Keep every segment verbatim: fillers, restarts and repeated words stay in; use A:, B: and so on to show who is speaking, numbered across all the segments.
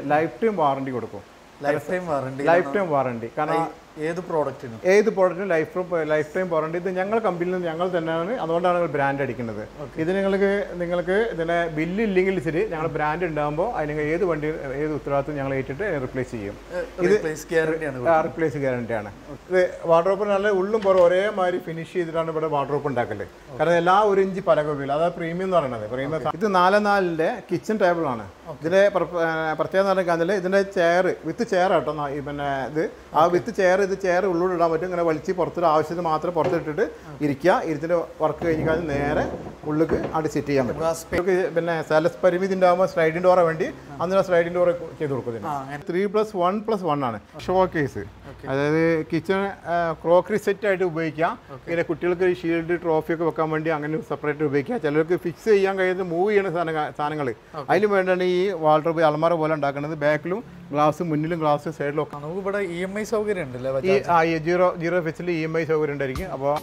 A: lifetime warranty കൊടുക്കും.
B: Lifetime warranty.
A: Lifetime warranty. കാരണം
B: ഏത് പ്രോഡക്റ്റിനും
A: ഏത് പ്രോഡക്റ്റിനും ലൈഫ് ലൈഫ് ടൈം വാറണ്ടി. ഇത് ഞങ്ങൾ കമ്പനിയിൽ നിന്ന് ഞങ്ങൾ തന്നെയാണ്, അതുകൊണ്ടാണ് ഞങ്ങൾ ബ്രാൻഡ് അടിക്കുന്നത്. ഇത് നിങ്ങൾക്ക് നിങ്ങൾക്ക് ഇതിനെ ബില്ല് ഇല്ലെങ്കിൽ ശരി, ഞങ്ങൾ ബ്രാൻഡ് ഉണ്ടാകുമ്പോൾ അതിന് ഏത് വണ്ടി ഏത് ഉത്തരവാദിത്വം ഞങ്ങൾ ഏറ്റിട്ട് റിപ്ലേസ് ചെയ്യും. ഇത് റിപ്ലേസ് ഗ്യാരണ്ടിയാണ്. ഇത് വാർഡ്രോപ്പ് നല്ല ഉള്ളും പുറം ഒരേമാതിരി ഫിനിഷ് ചെയ്തിട്ടാണ് ഇവിടെ വാർഡ്രോപ്പ് ഉണ്ടാക്കല്. കാരണം എല്ലാ ഒരു ഇഞ്ച് പലക ഉപയോഗിക്കും. അതായത് പ്രീമിയം എന്ന് പറയുന്നത്. പ്രീമിയം ഇത് നാല് നാലിൻ്റെ കിച്ചൺ ടേബിൾ ആണ്. ഇതിന്റെ പ്രത്യേകത എന്ന് പറഞ്ഞാൽ ഇതിന്റെ ചെയർ വിത്ത് ചെയർ കേട്ടോ. പിന്നെ ഇത് ആ വിത്ത് ചെയർ ഇത് ചെയർ ഉള്ളിൽ ഇടാൻ പറ്റും. ഇങ്ങനെ വലിച്ച് പുറത്തൊരു ആവശ്യത്തിന് മാത്രം പുറത്തിട്ടിട്ട് ഇരിക്കുക. ഇരുത്തിന്റെ വർക്ക് കഴിഞ്ഞ് കഴിഞ്ഞാൽ നേരെ ഉള്ളിലേക്ക് അവിടെ സെറ്റ് ചെയ്യാൻ പറ്റും. പിന്നെ സ്ഥല പരിമിതി ഉണ്ടാകുമ്പോൾ സ്ലൈഡിംഗ് ഡോറ വേണ്ടി അന്ന് സ്ലൈഡിംഗ് ഡോർ ചെയ്ത് കൊടുക്കുന്നത്. Three plus one plus one ആണ് ഷോ കേസ്. അതായത് കിച്ചൺ ക്രോക്കറി സെറ്റ് ആയിട്ട് ഉപയോഗിക്കാം. പിന്നെ കുട്ടികൾക്ക് ഷീൽഡ് ട്രോഫി ഒക്കെ വെക്കാൻ വേണ്ടി അങ്ങനെ സെപ്പറേറ്റ് ഉപയോഗിക്കാം. ചിലർക്ക് ഫിക്സ് ചെയ്യാൻ കഴിയുന്ന മൂവ് ചെയ്യുന്ന സാധനങ്ങൾ അതിന് വേണ്ടിയാണ് ഈ വാൾഡ്രോബ് അലമാര പോലെ ഉണ്ടാക്കുന്നത്. ബാക്കിലും ഗ്ലാസ്, മുന്നിലും ഗ്ലാസ്, സൈഡിലും ഒക്കെ.
B: നമുക്ക് ഇവിടെ ഇ എം ഐ സൗകര്യം ഉണ്ടല്ലേ?
A: ഈ ജീറോ ജീറോ ഫെച്ചിൽ ഇ എം ഐ സൗകര്യം ഉണ്ടായിരിക്കും. അപ്പോൾ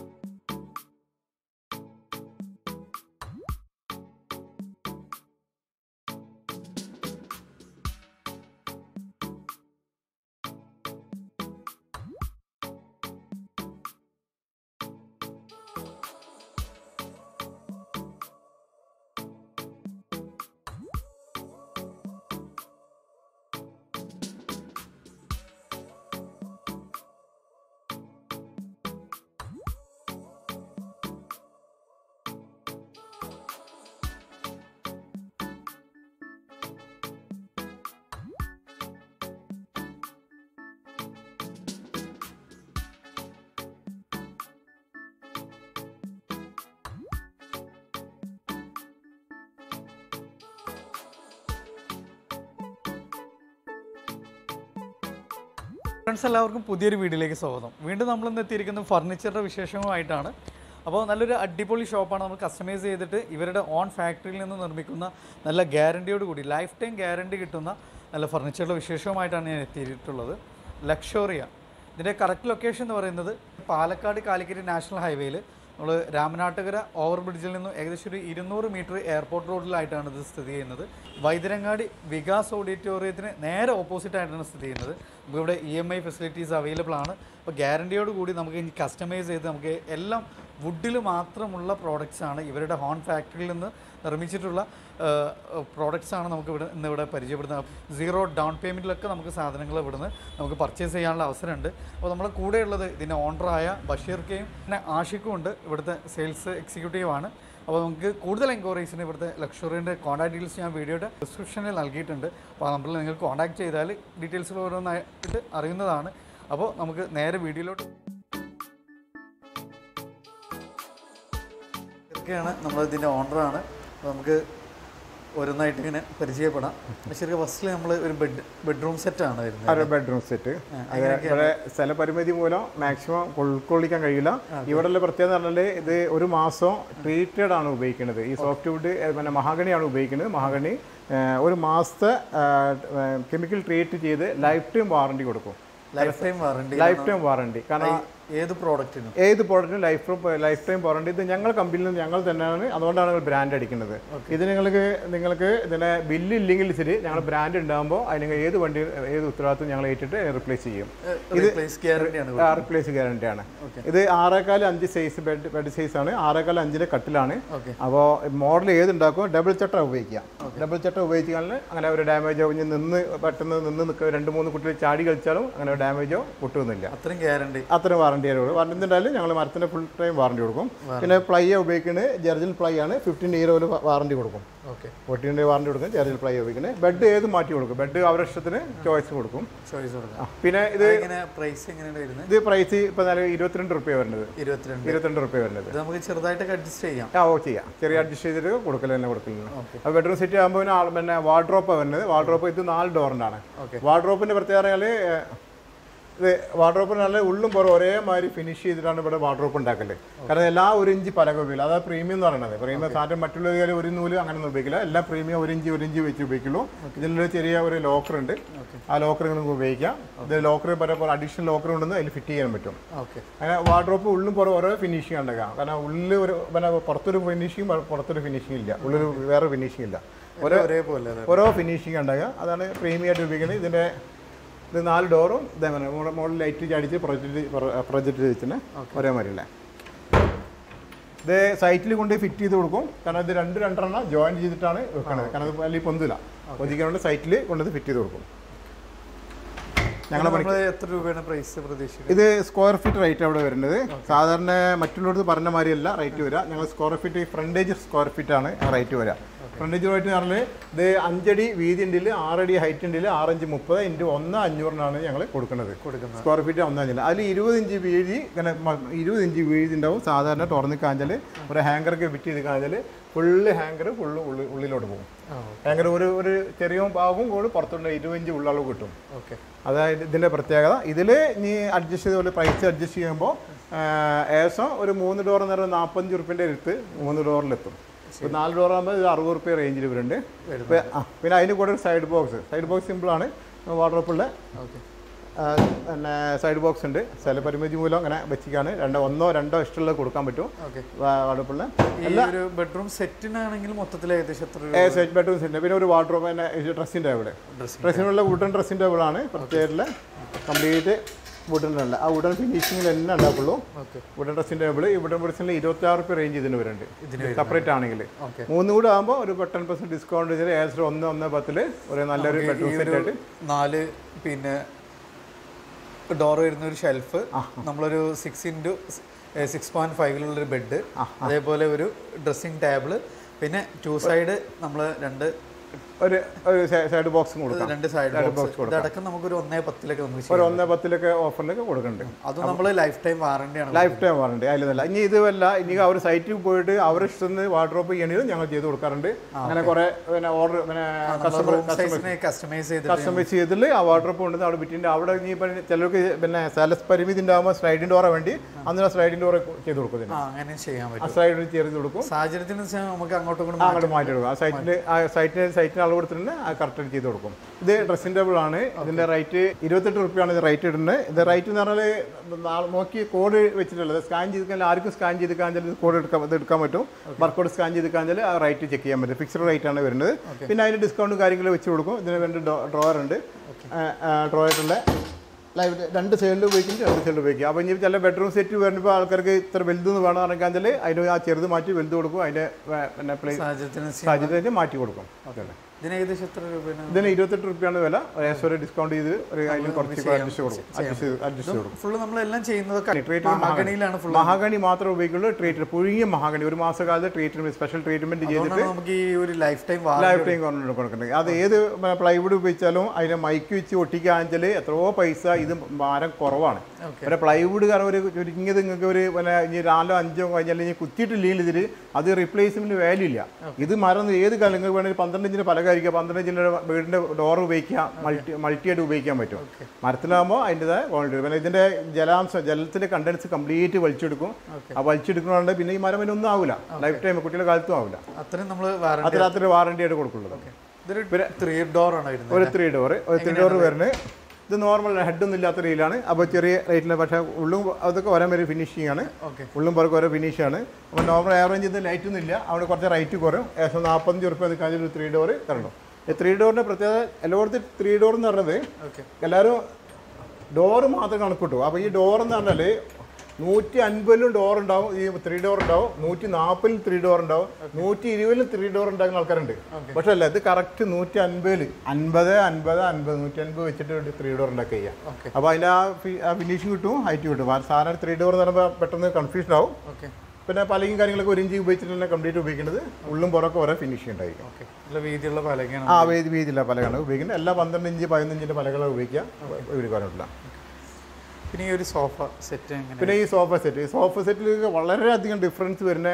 B: ഫ്രണ്ട്സ്, എല്ലാവർക്കും പുതിയൊരു വീഡിയോയിലേക്ക് സ്വാഗതം. വീണ്ടും നമ്മൾ ഇന്ന് എത്തിയിരിക്കുന്നത് ഫർണിച്ചറിൻ്റെ വിശേഷങ്ങളുമായിട്ടാണ്. അപ്പോൾ നല്ലൊരു അടിപൊളി ഷോപ്പാണ്. നമ്മൾ കസ്റ്റമൈസ് ചെയ്തിട്ട് ഇവരുടെ ഓൺ ഫാക്ടറിയിൽ നിന്ന് നിർമ്മിക്കുന്ന നല്ല ഗ്യാരണ്ടിയോട് കൂടി ലൈഫ് ടൈം ഗ്യാരണ്ടി കിട്ടുന്ന നല്ല ഫർണിച്ചറിൻ്റെ വിശേഷവുമായിട്ടാണ് ഞാൻ എത്തിയിട്ടുള്ളത്. ലക്ഷോറിയ. ഇതിൻ്റെ കറക്റ്റ് ലൊക്കേഷൻ എന്ന് പറയുന്നത് പാലക്കാട് കാലിക്കറ്റ് നാഷണൽ ഹൈവേയിൽ നമ്മൾ രാമനാട്ടുകര ഓവർ ബ്രിഡ്ജിൽ നിന്നും ഏകദേശം ഒരു ഇരുന്നൂറ് മീറ്റർ എയർപോർട്ട് റോഡിലായിട്ടാണ് ഇത് സ്ഥിതി ചെയ്യുന്നത്. വൈദ്യരങ്ങാടി വികാസ് ഓഡിറ്റോറിയത്തിന് നേരെ ഓപ്പോസിറ്റ് ആയിട്ടാണ് സ്ഥിതി ചെയ്യുന്നത്. നമുക്കിവിടെ E M I facilities available ആണ്. അപ്പോൾ ഗ്യാരണ്ടിയോട് കൂടി നമുക്ക് ഇനി കസ്റ്റമൈസ് ചെയ്ത് നമുക്ക് എല്ലാം വുഡിൽ മാത്രമുള്ള പ്രോഡക്റ്റ്സ് ആണ്. ഇവരുടെ ഹോൺ ഫാക്ടറിയിൽ നിന്ന് നിർമ്മിച്ചിട്ടുള്ള പ്രോഡക്റ്റ്സ് ആണ് നമുക്ക് ഇവിടെ ഇന്നിവിടെ പരിചയപ്പെടുന്നത്. സീറോ ഡൗൺ പേയ്മെൻറ്റിലൊക്കെ നമുക്ക് സാധനങ്ങൾ ഇവിടുന്ന് നമുക്ക് പർച്ചേസ് ചെയ്യാനുള്ള അവസരമുണ്ട്. അപ്പോൾ നമ്മുടെ കൂടെയുള്ളത് ഇതിൻ്റെ ഓണറായ ബഷീർക്കയും പിന്നെ ആഷിക്കും ഉണ്ട്. ഇവിടുത്തെ സെയിൽസ് എക്സിക്യൂട്ടീവാണ്. അപ്പോൾ നമുക്ക് കൂടുതൽ എൻക്വയറീസിന് ഇവിടുത്തെ ലക്ഷറിൻ്റെ കോൺടാക്ട് ഡീറ്റെയിൽസ് ഞാൻ വീഡിയോയുടെ ഡിസ്ക്രിപ്ഷനിൽ നൽകിയിട്ടുണ്ട്. അപ്പോൾ ആ നമ്പറിൽ നിങ്ങൾ കോൺടാക്ട് ചെയ്താൽ ഡീറ്റെയിൽസ് ഓരോന്നായിട്ട് അറിയുന്നതാണ്. അപ്പോൾ നമുക്ക് നേരെ വീഡിയോയിലോട്ട്. ഇതൊക്കെയാണ് നമ്മളിതിൻ്റെ ഓണറാണ്. അപ്പോൾ നമുക്ക് ഓരോന്നായിട്ട് ഇങ്ങനെ പരിചയപ്പെടാം. ശരിക്കും ഫസ്റ്റിൽ നമ്മൾ ഒരു ബെഡ് ബെഡ്റൂം സെറ്റാണ് വരുന്നത്.
A: ബെഡ്റൂം സെറ്റ് ഇവിടെ സ്ഥലപരിമിതി മൂലം മാക്സിമം ഉൾക്കൊള്ളിക്കാൻ കഴിയില്ല. ഇവിടെയുള്ള പ്രത്യേകത എന്ന് പറഞ്ഞാൽ ഇത് ഒരു മാസം ട്രീറ്റഡ് ആണ് ഉപയോഗിക്കുന്നത്. ഈ സോഫ്റ്റ് വുഡ് പിന്നെ മഹാഗണിയാണ് ഉപയോഗിക്കുന്നത്. മഹാഗണി ഒരു മാസത്തെ കെമിക്കൽ ട്രീറ്റ് ചെയ്ത് ലൈഫ് ടൈം വാറണ്ടി കൊടുക്കും.
B: Life time warranty
A: life time warranty കാരണം
B: ഏത് പ്രോഡക്റ്റിനും
A: ഏത് പ്രോഡക്റ്റിനും ലൈഫ് ലൈഫ് ടൈം വാറണ്ടി. ഇത് ഞങ്ങൾ കമ്പനിയിൽ നിന്ന് ഞങ്ങൾ തന്നെയാണ്, അതുകൊണ്ടാണ് ഞങ്ങൾ ബ്രാൻഡ് അടിക്കുന്നത്. ഇത് നിങ്ങൾക്ക് നിങ്ങൾക്ക് ഇതിനെ ബില്ല് ഇല്ലെങ്കിൽ ശരി, ഞങ്ങൾ ബ്രാൻഡ് ഉണ്ടാകുമ്പോൾ അതിന് ഏത് വണ്ടി ഏത് ഉത്തരവാദിത്വം ഞങ്ങൾ ഏറ്റിട്ട് റിപ്ലേസ് ചെയ്യും. ഇത് റിപ്ലേസ് ഗ്യാരണ്ടിയാണ്. ഇത് ആറേക്കാല് അഞ്ച് സൈസ് ബെഡ് ബെഡ് സൈസ് ആണ്. ആറേക്കാല് അഞ്ചിന്റെ കട്ടിലാണ്. അപ്പോൾ മോഡൽ ഏതുണ്ടാക്കും ഡബിൾ ചട്ട ഉപയോഗിക്കാം. ഡബിൾ ചട്ട ഉപയോഗിച്ചാൽ അങ്ങനെ ഒരു ഡാമേജോ ഇനി നിന്ന് പെട്ടെന്ന് നിന്ന് നിൽക്കുക രണ്ട് മൂന്ന് കുട്ടികൾ ചാടി കളിച്ചാലും അങ്ങനെ ഡാമേജോ പൊട്ടുന്നില്ല.
B: അത്രയും ഗ്യാരണ്ടി
A: അത്രയും വാറണ്ടി വാറണ്ടി ഉണ്ടായാലും ഞങ്ങൾ മരത്തിന്റെ ഫുൾ ടൈം വാറണ്ടി കൊടുക്കും. പിന്നെ പ്ലൈ ഉപയോഗിക്കുന്നത് ജെർജിൻ പ്ലൈ ആണ്. ഫിഫ്റ്റീൻ ഇയർ വാറണ്ടി കൊടുക്കും. ഫോർട്ടീൻ ഡേ വാറണ്ടി കൊടുക്കും. ജെർജിൻ പ്ലൈ ഉപയോഗിക്കുന്നത്. ബെഡ് ഏത് മാറ്റി കൊടുക്കും. ബെഡ് അവരുടെ ഇഷ്ടത്തിന് ചോയ്സ് കൊടുക്കും.
B: ചോയ്സ് കൊടുക്കും.
A: പിന്നെ ഇത്
B: പ്രൈസ് എങ്ങനെയാണ് വരുന്നത്?
A: ഇത് പ്രൈസ് ഇപ്പൊ ഇരുപത്തിരണ്ട് റുപ്യ വരുന്നത്.
B: ഇരുപത്തിരണ്ട്
A: ഇരുപത്തിരണ്ട് റുപ്യ വരുന്നത്.
B: നമുക്ക് ചെറുതായിട്ടൊക്കെ അഡ്ജസ്റ്റ് ചെയ്യാം.
A: ആ ഓ ചെയ്യാം. ചെറിയ അഡ്ജസ്റ്റ് ചെയ്തിട്ട് കൊടുക്കൽ തന്നെ കൊടുക്കലാണ്. അപ്പോൾ ബെഡ്റൂം സെറ്റ് ആകുമ്പോൾ പിന്നെ വാർഡ്രോപ്പ് വരുന്നത്. വാർഡ്രോപ്പ് ഇത് നാല് ഡോറിനാണ്. വാർഡ്രോപ്പിന്റെ പ്രത്യേകത ഇത് വാർഡ്രോപ്പ് നല്ല ഉള്ളും പുറം ഒരേമാതിരി ഫിനിഷ് ചെയ്തിട്ടാണ് ഇവിടെ വാർഡ്രോപ്പ് ഉണ്ടാക്കല്. കാരണം എല്ലാ ഒരു ഇഞ്ച് പലക ഉപയോഗിക്കില്ല. അതായത് പ്രീമിയം എന്ന് പറയുന്നത്. പ്രീമിയം സാധനം മറ്റുള്ള ഒരു നൂല് അങ്ങനെ ഒന്നും ഉപയോഗിക്കില്ല. എല്ലാം പ്രീമിയം ഒരു ഇഞ്ച് ഒരു ഇഞ്ച് വെച്ച് ഉപയോഗിക്കുള്ളൂ. ഇതിലൊരു ചെറിയ ഒരു ലോക്കർ ഉണ്ട്. ആ ലോക്കർ നിങ്ങൾക്ക് ഉപയോഗിക്കാം. ഇത് ലോക്കർ പലപ്പോൾ അഡീഷണൽ ലോക്കർ ഉണ്ടെന്ന് അതിൽ ഫിറ്റ് ചെയ്യാൻ പറ്റും. അങ്ങനെ വാർഡ്രോപ്പ് ഉള്ളും പുറം ഓരോ ഫിനിഷിംഗ് ഉണ്ടാക്കാം. കാരണം ഉള്ളിൽ ഒരു പിന്നെ പുറത്തൊരു ഫിനിഷിങ് പുറത്തൊരു ഫിനിഷിംഗ് ഇല്ല. ഉള്ളൊരു വേറെ ഫിനിഷിംഗ് ഇല്ല. ഓരോ ഒരേപോലെ ഓരോ ഫിനിഷിംഗ് ഉണ്ടാകുക. അതാണ് പ്രീമിയം ആയിട്ട് ഉപയോഗിക്കുന്നത്. ഇതിൻ്റെ ഇത് നാല് ഡോറും ഇതേപോലെ മോഡൽ ലൈറ്റ് ചാടിച്ച് പ്രൊജക്റ്റ് പ്രൊജക്റ്റ് വെച്ചിട്ട് ഒരേ മാതിരിയല്ലേ. ഇത് സൈറ്റിൽ കൊണ്ട് ഫിറ്റ് ചെയ്ത് കൊടുക്കും. കാരണം ഇത് രണ്ട് രണ്ടെണ്ണം ജോയിൻ ചെയ്തിട്ടാണ് വെക്കണത്. കാരണം അത് അല്ലെങ്കിൽ പൊന്തില്ല. പൊന്തിക്കാണ്ട് സൈറ്റിൽ കൊണ്ടത് ഫിറ്റ് ചെയ്ത് കൊടുക്കും. ഞങ്ങൾ
B: എത്ര രൂപയാണ് പ്രൈസ് പ്രതീക്ഷിക്കുന്നത്?
A: ഇത് സ്ക്വയർ ഫീറ്റ് റേറ്റ് അവിടെ വരുന്നത്. സാധാരണ മറ്റുള്ളവർക്ക് പറഞ്ഞ മാതിരിയല്ല റേറ്റ് വരിക. ഞങ്ങൾ square feet frontage square feet ആണ് റേറ്റ് വരിക. ഫ്രണ്ടേജ് റേറ്റ് എന്ന് പറഞ്ഞാൽ ഇത് അഞ്ചടി വീതി ഉണ്ടിൽ ആറടി ഹൈറ്റ് ഉണ്ടിൽ ആറഞ്ച് മുപ്പത് ഇൻറ്റു ഒന്ന് അഞ്ഞൂറിനാണ് ഞങ്ങൾ കൊടുക്കുന്നത്. സ്ക്വയർ ഫീറ്റ് ഒന്ന് അഞ്ഞില്ല. അതിൽ ഇരുപത് ഇഞ്ച് വീതി ഇങ്ങനെ ഇരുപത് ഇഞ്ച് വീതി ഉണ്ടാവും. സാധാരണ തുറന്ന് കാഞ്ചാൽ ഒരു ഹാങ്കറൊക്കെ ഫിറ്റ് ചെയ്ത് കാഞ്ചാൽ ഫുള്ള് ഹാങ്കർ ഫുള്ള് ഉള്ളിൽ ഉള്ളിലോട്ട് പോകും. ഹാങ്കർ ഒരു ഒരു ചെറിയ ഭാഗവും കൂടി പുറത്തുണ്ട് ഇരുപത് ഇഞ്ച് ഉള്ളളവ് കിട്ടും. ഓക്കെ, അതായത് ഇതിൻ്റെ പ്രത്യേകത. ഇതിൽ ഇനി അഡ്ജസ്റ്റ് ചെയ്തുപോലെ പ്രൈസ് അഡ്ജസ്റ്റ് ചെയ്യുമ്പോൾ ഏകദേശം ഒരു മൂന്ന് ഡോർ എന്ന് പറഞ്ഞാൽ നാൽപ്പത്തഞ്ച് റുപ്യൻ്റെ അടുത്ത് മൂന്ന് ഡോറിലെത്തും. ഇപ്പോൾ നാല് ഡോർ ആകുമ്പോൾ ഇത് അറുപത് റുപ്യ റേഞ്ചിൽ വരുന്നുണ്ട്. പിന്നെ അതിന് കൂടെ ഒരു സൈഡ് ബോക്സ് സൈഡ് ബോക്സ് സിമ്പിളാണ്. വാർഡ്രോപ്പുള്ള പിന്നെ സൈഡ് ബോക്സ് ഉണ്ട്. സ്ഥലപരിമിതി മൂലം അങ്ങനെ വെച്ചിട്ടാണ് രണ്ടോ ഒന്നോ രണ്ടോ ഇഷ്ടമുള്ളത് കൊടുക്കാൻ പറ്റും. വാർഡ്രോപ്പുള്ള എല്ലാ
B: ബെഡ്റൂം സെറ്റിനാണെങ്കിൽ മൊത്തത്തിൽ ഏകദേശം
A: സെറ്റ് ബെഡ്റൂം സെറ്റ്. പിന്നെ ഒരു വാർഡ്രോബ് തന്നെ ഡ്രസ്സിൻ്റെ ടേബിൾ ഡ്രസ്സിനുള്ള വുഡൻ ഡ്രസ്സിൻ്റെ ടേബിളാണ്. പ്രത്യേകത കംപ്ലീറ്റ് വുഡൻ അല്ല, ആ വുഡൻ ഫിനിഷിങ്ങിൽ തന്നെ ഉണ്ടാക്കുള്ളൂ. വുഡൻ ഡ്രസ്സിൻ്റെ ടേബിൾ ഈ വുഡൻ ഡ്രസ്സിൽ ഇരുപത്തി ആറ് റുപ്യ റേഞ്ച് ഇതിന് വരുന്നുണ്ട് സെപ്പറേറ്റ് ആണെങ്കിൽ. മൂന്ന് കൂടെ ആകുമ്പോൾ ഒരു ടെൻ പെർസെൻറ്റ് ഡിസ്കൗണ്ട് ചെയ്ത് ഏകദേശം ഒന്ന് ഒന്ന് പത്തില് ഒരു നല്ലൊരു ബെഡ്റൂം സെറ്റ് ആയിട്ട്
B: നാല് പിന്നെ ഡോർ വരുന്ന ഒരു ഷെൽഫ്, നമ്മളൊരു സിക്സ് ഇൻറ്റു സിക്സ് പോയിന്റ് ഫൈവിലുള്ളൊരു ബെഡ്, അതേപോലെ ഒരു ഡ്രസ്സിംഗ് ടേബിള്, പിന്നെ ടു സൈഡ് നമ്മൾ രണ്ട്
A: ഒരു ഒരു സൈഡ് ബോക്സും കൊടുക്കാം.
B: രണ്ട് സൈഡ് ബോക്സ് ഇതടക്കം നമുക്കൊരു ഒന്നേ പത്തിലൊക്കെ നമുക്ക്
A: ഒരു ഒന്നേ പത്തിലൊക്കെ ഓഫറിലൊക്കെ കൊടുക്കുന്നുണ്ട്.
B: അത് നമ്മൾ ലൈഫ് ടൈം വാറണ്ടിയാണ്.
A: ലൈഫ് ടൈം വാറണ്ടി അതിലല്ല. ഇനി ഇതുമല്ല, ഇനി അവർ സൈറ്റിൽ പോയിട്ട് അവർ ഇഷ്ടത്തിന് വാർഡ്രോപ്പ് ചെയ്യണമെങ്കിലും ഞങ്ങൾ ചെയ്ത് കൊടുക്കാറുണ്ട്. അങ്ങനെ കുറെ പിന്നെ ഓർഡർ പിന്നെ
B: കസ്റ്റമൈസ് ചെയ്ത്
A: കസ്റ്റമൈസ് ചെയ്തിട്ട് ആ വാർഡ്രോപ്പ് കൊണ്ടുവന്ന് അവിടെ വിറ്റിൻ്റെ അവിടെ ഇനി ചിലർക്ക് പിന്നെ സ്ഥല പരിമിതി ഉണ്ടാകുമ്പോൾ സ്ലൈഡിംഗ് ഡോറ വേണ്ടി അന്ന് ആ സ്ലൈഡിംഗ് ഡോർ ചെയ്ത് കൊടുക്കും.
B: അങ്ങനെ ചെയ്യാൻ പറ്റും.
A: ആ സ്ലൈഡ് ചെയ്ത് കൊടുക്കും.
B: സാഹചര്യത്തിന് നമുക്ക് അങ്ങോട്ടും
A: അങ്ങോട്ട് മാറ്റി കൊടുക്കും. ആ സൈറ്റിൽ ആ സൈറ്റിന് സൈറ്റിന് അളവ് കൊടുത്തിട്ടുണ്ട് ആ കറക്റ്റ് ചെയ്ത് കൊടുക്കും. ഇത് ഡ്രസ്സിംഗ് ടേബിൾ ആണ്. ഇതിന്റെ റേറ്റ് ഇരുപത്തെട്ട് റുപ്യാണ് ഇത് റേറ്റ് ഇടുന്നത്. ഇത് റേറ്റ് എന്ന് പറഞ്ഞാൽ നോക്കി കോഡ് വെച്ചിട്ടുള്ളത്. സ്കാൻ ചെയ്ത് കഴിഞ്ഞാൽ ആർക്കും സ്കാൻ ചെയ്ത് കഴിഞ്ഞാൽ കോഡ് എടുക്കാൻ ഇത് എടുക്കാൻ പറ്റും. ബാർകോഡ് സ്കാൻ ചെയ്ത് കഴിഞ്ഞാൽ ആ റേറ്റ് ചെക്ക് ചെയ്യാൻ പറ്റും. ഫിക്സ്ഡ് റേറ്റ് ആണ് വരുന്നത്. പിന്നെ അതിന് ഡിസ്കൗണ്ട് കാര്യങ്ങൾ വെച്ച് കൊടുക്കും. ഇതിന് വേണ്ടി ഡ്രോയർ ഉണ്ട്. ഡ്രോയറുള്ള ലൈവ് രണ്ട് സൈഡിൽ ഉപയോഗിക്കും, രണ്ട് സൈഡിൽ ഉപയോഗിക്കും. അപ്പോൾ ഇനി ചില ബെഡ്റൂം സെറ്റ് വരുമ്പോൾ ആൾക്കാർക്ക് ഇത്ര വലുതെന്ന് വേണമെന്ന് പറഞ്ഞാൽ അതിന് ആ ചെറുത് മാറ്റി വലുത് കൊടുക്കും. അതിൻ്റെ പിന്നെ പ്ലേസ് സാഹചര്യത്തിന് മാറ്റി കൊടുക്കും. ഓക്കെ,
B: ഇതിന് ഏകദേശം എത്ര രൂപയാണ്?
A: ഇതിന് ഇരുപത്തെട്ട് റുപ്യാണ് വില. ഏകദേശം ഒരു ഡിസ്കൗണ്ട് ചെയ്ത് ഒരു അതിന് കുറച്ച് അഡ്ജസ്റ്റ് കൊടുക്കും അഡ്ജസ്റ്റ് കൊടുക്കും.
B: ഫുള്ള് നമ്മളെല്ലാം ചെയ്യുന്നതൊക്കെ
A: മഹാഗണിയിലാണ്. മഹാഗണി മാത്രം ഉപയോഗിക്കുള്ളൂ. ട്രീറ്റ് പുഴുങ്ങിയ മഹാഗണി ഒരു മാസക്കാലത്ത് ട്രീറ്റ്മെന്റ് സ്പെഷ്യൽ ട്രീറ്റ്മെന്റ് ചെയ്തിട്ട്
B: നമുക്ക് ഈ ഒരു ലൈഫ് ടൈം
A: ലൈഫ് ടൈം കൊടുക്കുന്നുണ്ട്. അത് ഏത് പ്ലൈവുഡ് ഉപയോഗിച്ചാലും അതിനെ മൈക്ക് വെച്ച് ഒട്ടിക്കാച്ചാൽ എത്രയോ പൈസ ഇത് ഭാരം കുറവാണ്. പിന്നെ പ്ലൈവുഡ് കാരണം ഒരു ചുരുങ്ങിയത് നിങ്ങൾക്ക് ഒരു പിന്നെ ഇനി നാലോ അഞ്ചോ കഴിഞ്ഞാൽ ഇനി കുത്തിയിട്ടില്ലെങ്കിൽ ഇതിൽ അത് റീപ്ലേസ്മെന്റ് വാല്യൂ ഇല്ല. ഇത് മരം ഏത് കാലം നിങ്ങൾക്ക് വേണമെങ്കിൽ പന്ത്രണ്ട് ഇഞ്ചിന് പലക പന്ത്രണ്ട് ഇഞ്ചിന്റെ വീടിന്റെ ഡോർ ഉപയോഗിക്കാം, മൾട്ടി മൾട്ടിയായിട്ട് ഉപയോഗിക്കാൻ പറ്റും. മരത്തിലാകുമ്പോൾ അതിൻ്റെതായ ക്വാളിറ്റി. പിന്നെ ഇതിന്റെ ജലാംശം ജലത്തിന്റെ കണ്ടൻസ് കംപ്ലീറ്റ് വലിച്ചെടുക്കും. ആ വലിച്ചെടുക്കുന്നതുകൊണ്ട് പിന്നെ ഈ മരം പിന്നെ ഒന്നും ആവില്ല. ലൈഫ് ടൈം കുട്ടികളുടെ കാലത്തും ആവില്ല.
B: അത്രയും നമ്മൾ
A: അതിൽ അത്ര വാറണ്ടി ആയിട്ട് കൊടുക്കുള്ളത്.
B: പിന്നെ ത്രീ ഡോർ ആണ്
A: ഒരു ത്രീ ഡോർ ഒരു ത്രീ ഡോർ വരുന്നത്. ഇത് നോർമൽ ഹെഡൊന്നും ഇല്ലാത്ത റീലാണ്. അപ്പോൾ ചെറിയ റേറ്റിൽ പക്ഷേ ഉള്ളും അതൊക്കെ ഒരേ വരെ ഫിനിഷിംഗ് ആണ്. ഉള്ളും പുറക്ക് ഓരോ ഫിനിഷാണ്. അപ്പോൾ നോർമൽ ആവറേജ് ഇത് ലൈറ്റ് ഒന്നും ഇല്ല. അവിടെ കുറച്ച് റേറ്റ് കുറയും. ഏകദേശം നാൽപ്പത്തഞ്ച് റുപ്യ നിൽക്കാൻ ഒരു ത്രീ ഡോർ തരണം. ഈ ത്രീ ഡോറിൻ്റെ പ്രത്യേകത എല്ലായിടത്തും ത്രീ ഡോർ എന്ന് പറഞ്ഞത് എല്ലാവരും ഡോറ് മാത്രം കണക്കിട്ടു. അപ്പോൾ ഈ ഡോറെന്ന് പറഞ്ഞാൽ നൂറ്റി അൻപതിലും ഡോർ ഉണ്ടാവും. ഈ ത്രീ ഡോർ ഉണ്ടാവും. നൂറ്റി നാൽപ്പതിൽ ത്രീ ഡോർ ഉണ്ടാവും. നൂറ്റി ഇരുപതിലും ത്രീ ഡോർ ഉണ്ടാക്കുന്ന ആൾക്കാരുണ്ട്. പക്ഷെ അല്ല, ഇത് കറക്റ്റ് നൂറ്റി അൻപതിൽ അൻപത് അൻപത് അൻപത് നൂറ്റി അൻപത് വെച്ചിട്ട് ത്രീ ഡോർ ഉണ്ടാക്കി ചെയ്യാം. അപ്പോൾ അതിൻ്റെ ആ ഫിനിഷിങ് കിട്ടും, ഹൈറ്റ് കിട്ടും. സാധാരണ ത്രീ ഡോർ എന്ന് പറയുമ്പോൾ പെട്ടെന്ന് കൺഫ്യൂഷൻ ആവും. പിന്നെ പലയും കാര്യങ്ങളൊക്കെ ഒരു ഇഞ്ച് ഉപയോഗിച്ചിട്ട് തന്നെ കംപ്ലീറ്റ് ഉപയോഗിക്കുന്നത്. ഉള്ളും പുറമൊക്കെ ഓരോ ഫിനിഷിംഗ് ഉണ്ടായിരിക്കും.
B: വീതിയുള്ള പലകയാണ്.
A: ആ വീതി വീതിയുള്ള പലകാണ് ഉപയോഗിക്കുന്നത്. എല്ലാ പന്ത്രണ്ട് ഇഞ്ച് പതിനഞ്ച് ഇഞ്ചിൻ്റെ പലകളാണ് ഉപയോഗിക്കുക. ഉപയോഗിക്കാറില്ല.
B: പിന്നെ ഈ ഒരു സോഫ സെറ്റ്
A: പിന്നെ ഈ സോഫ സെറ്റ് ഈ സോഫ സെറ്റിൽ വളരെയധികം ഡിഫറൻസ് വരുന്ന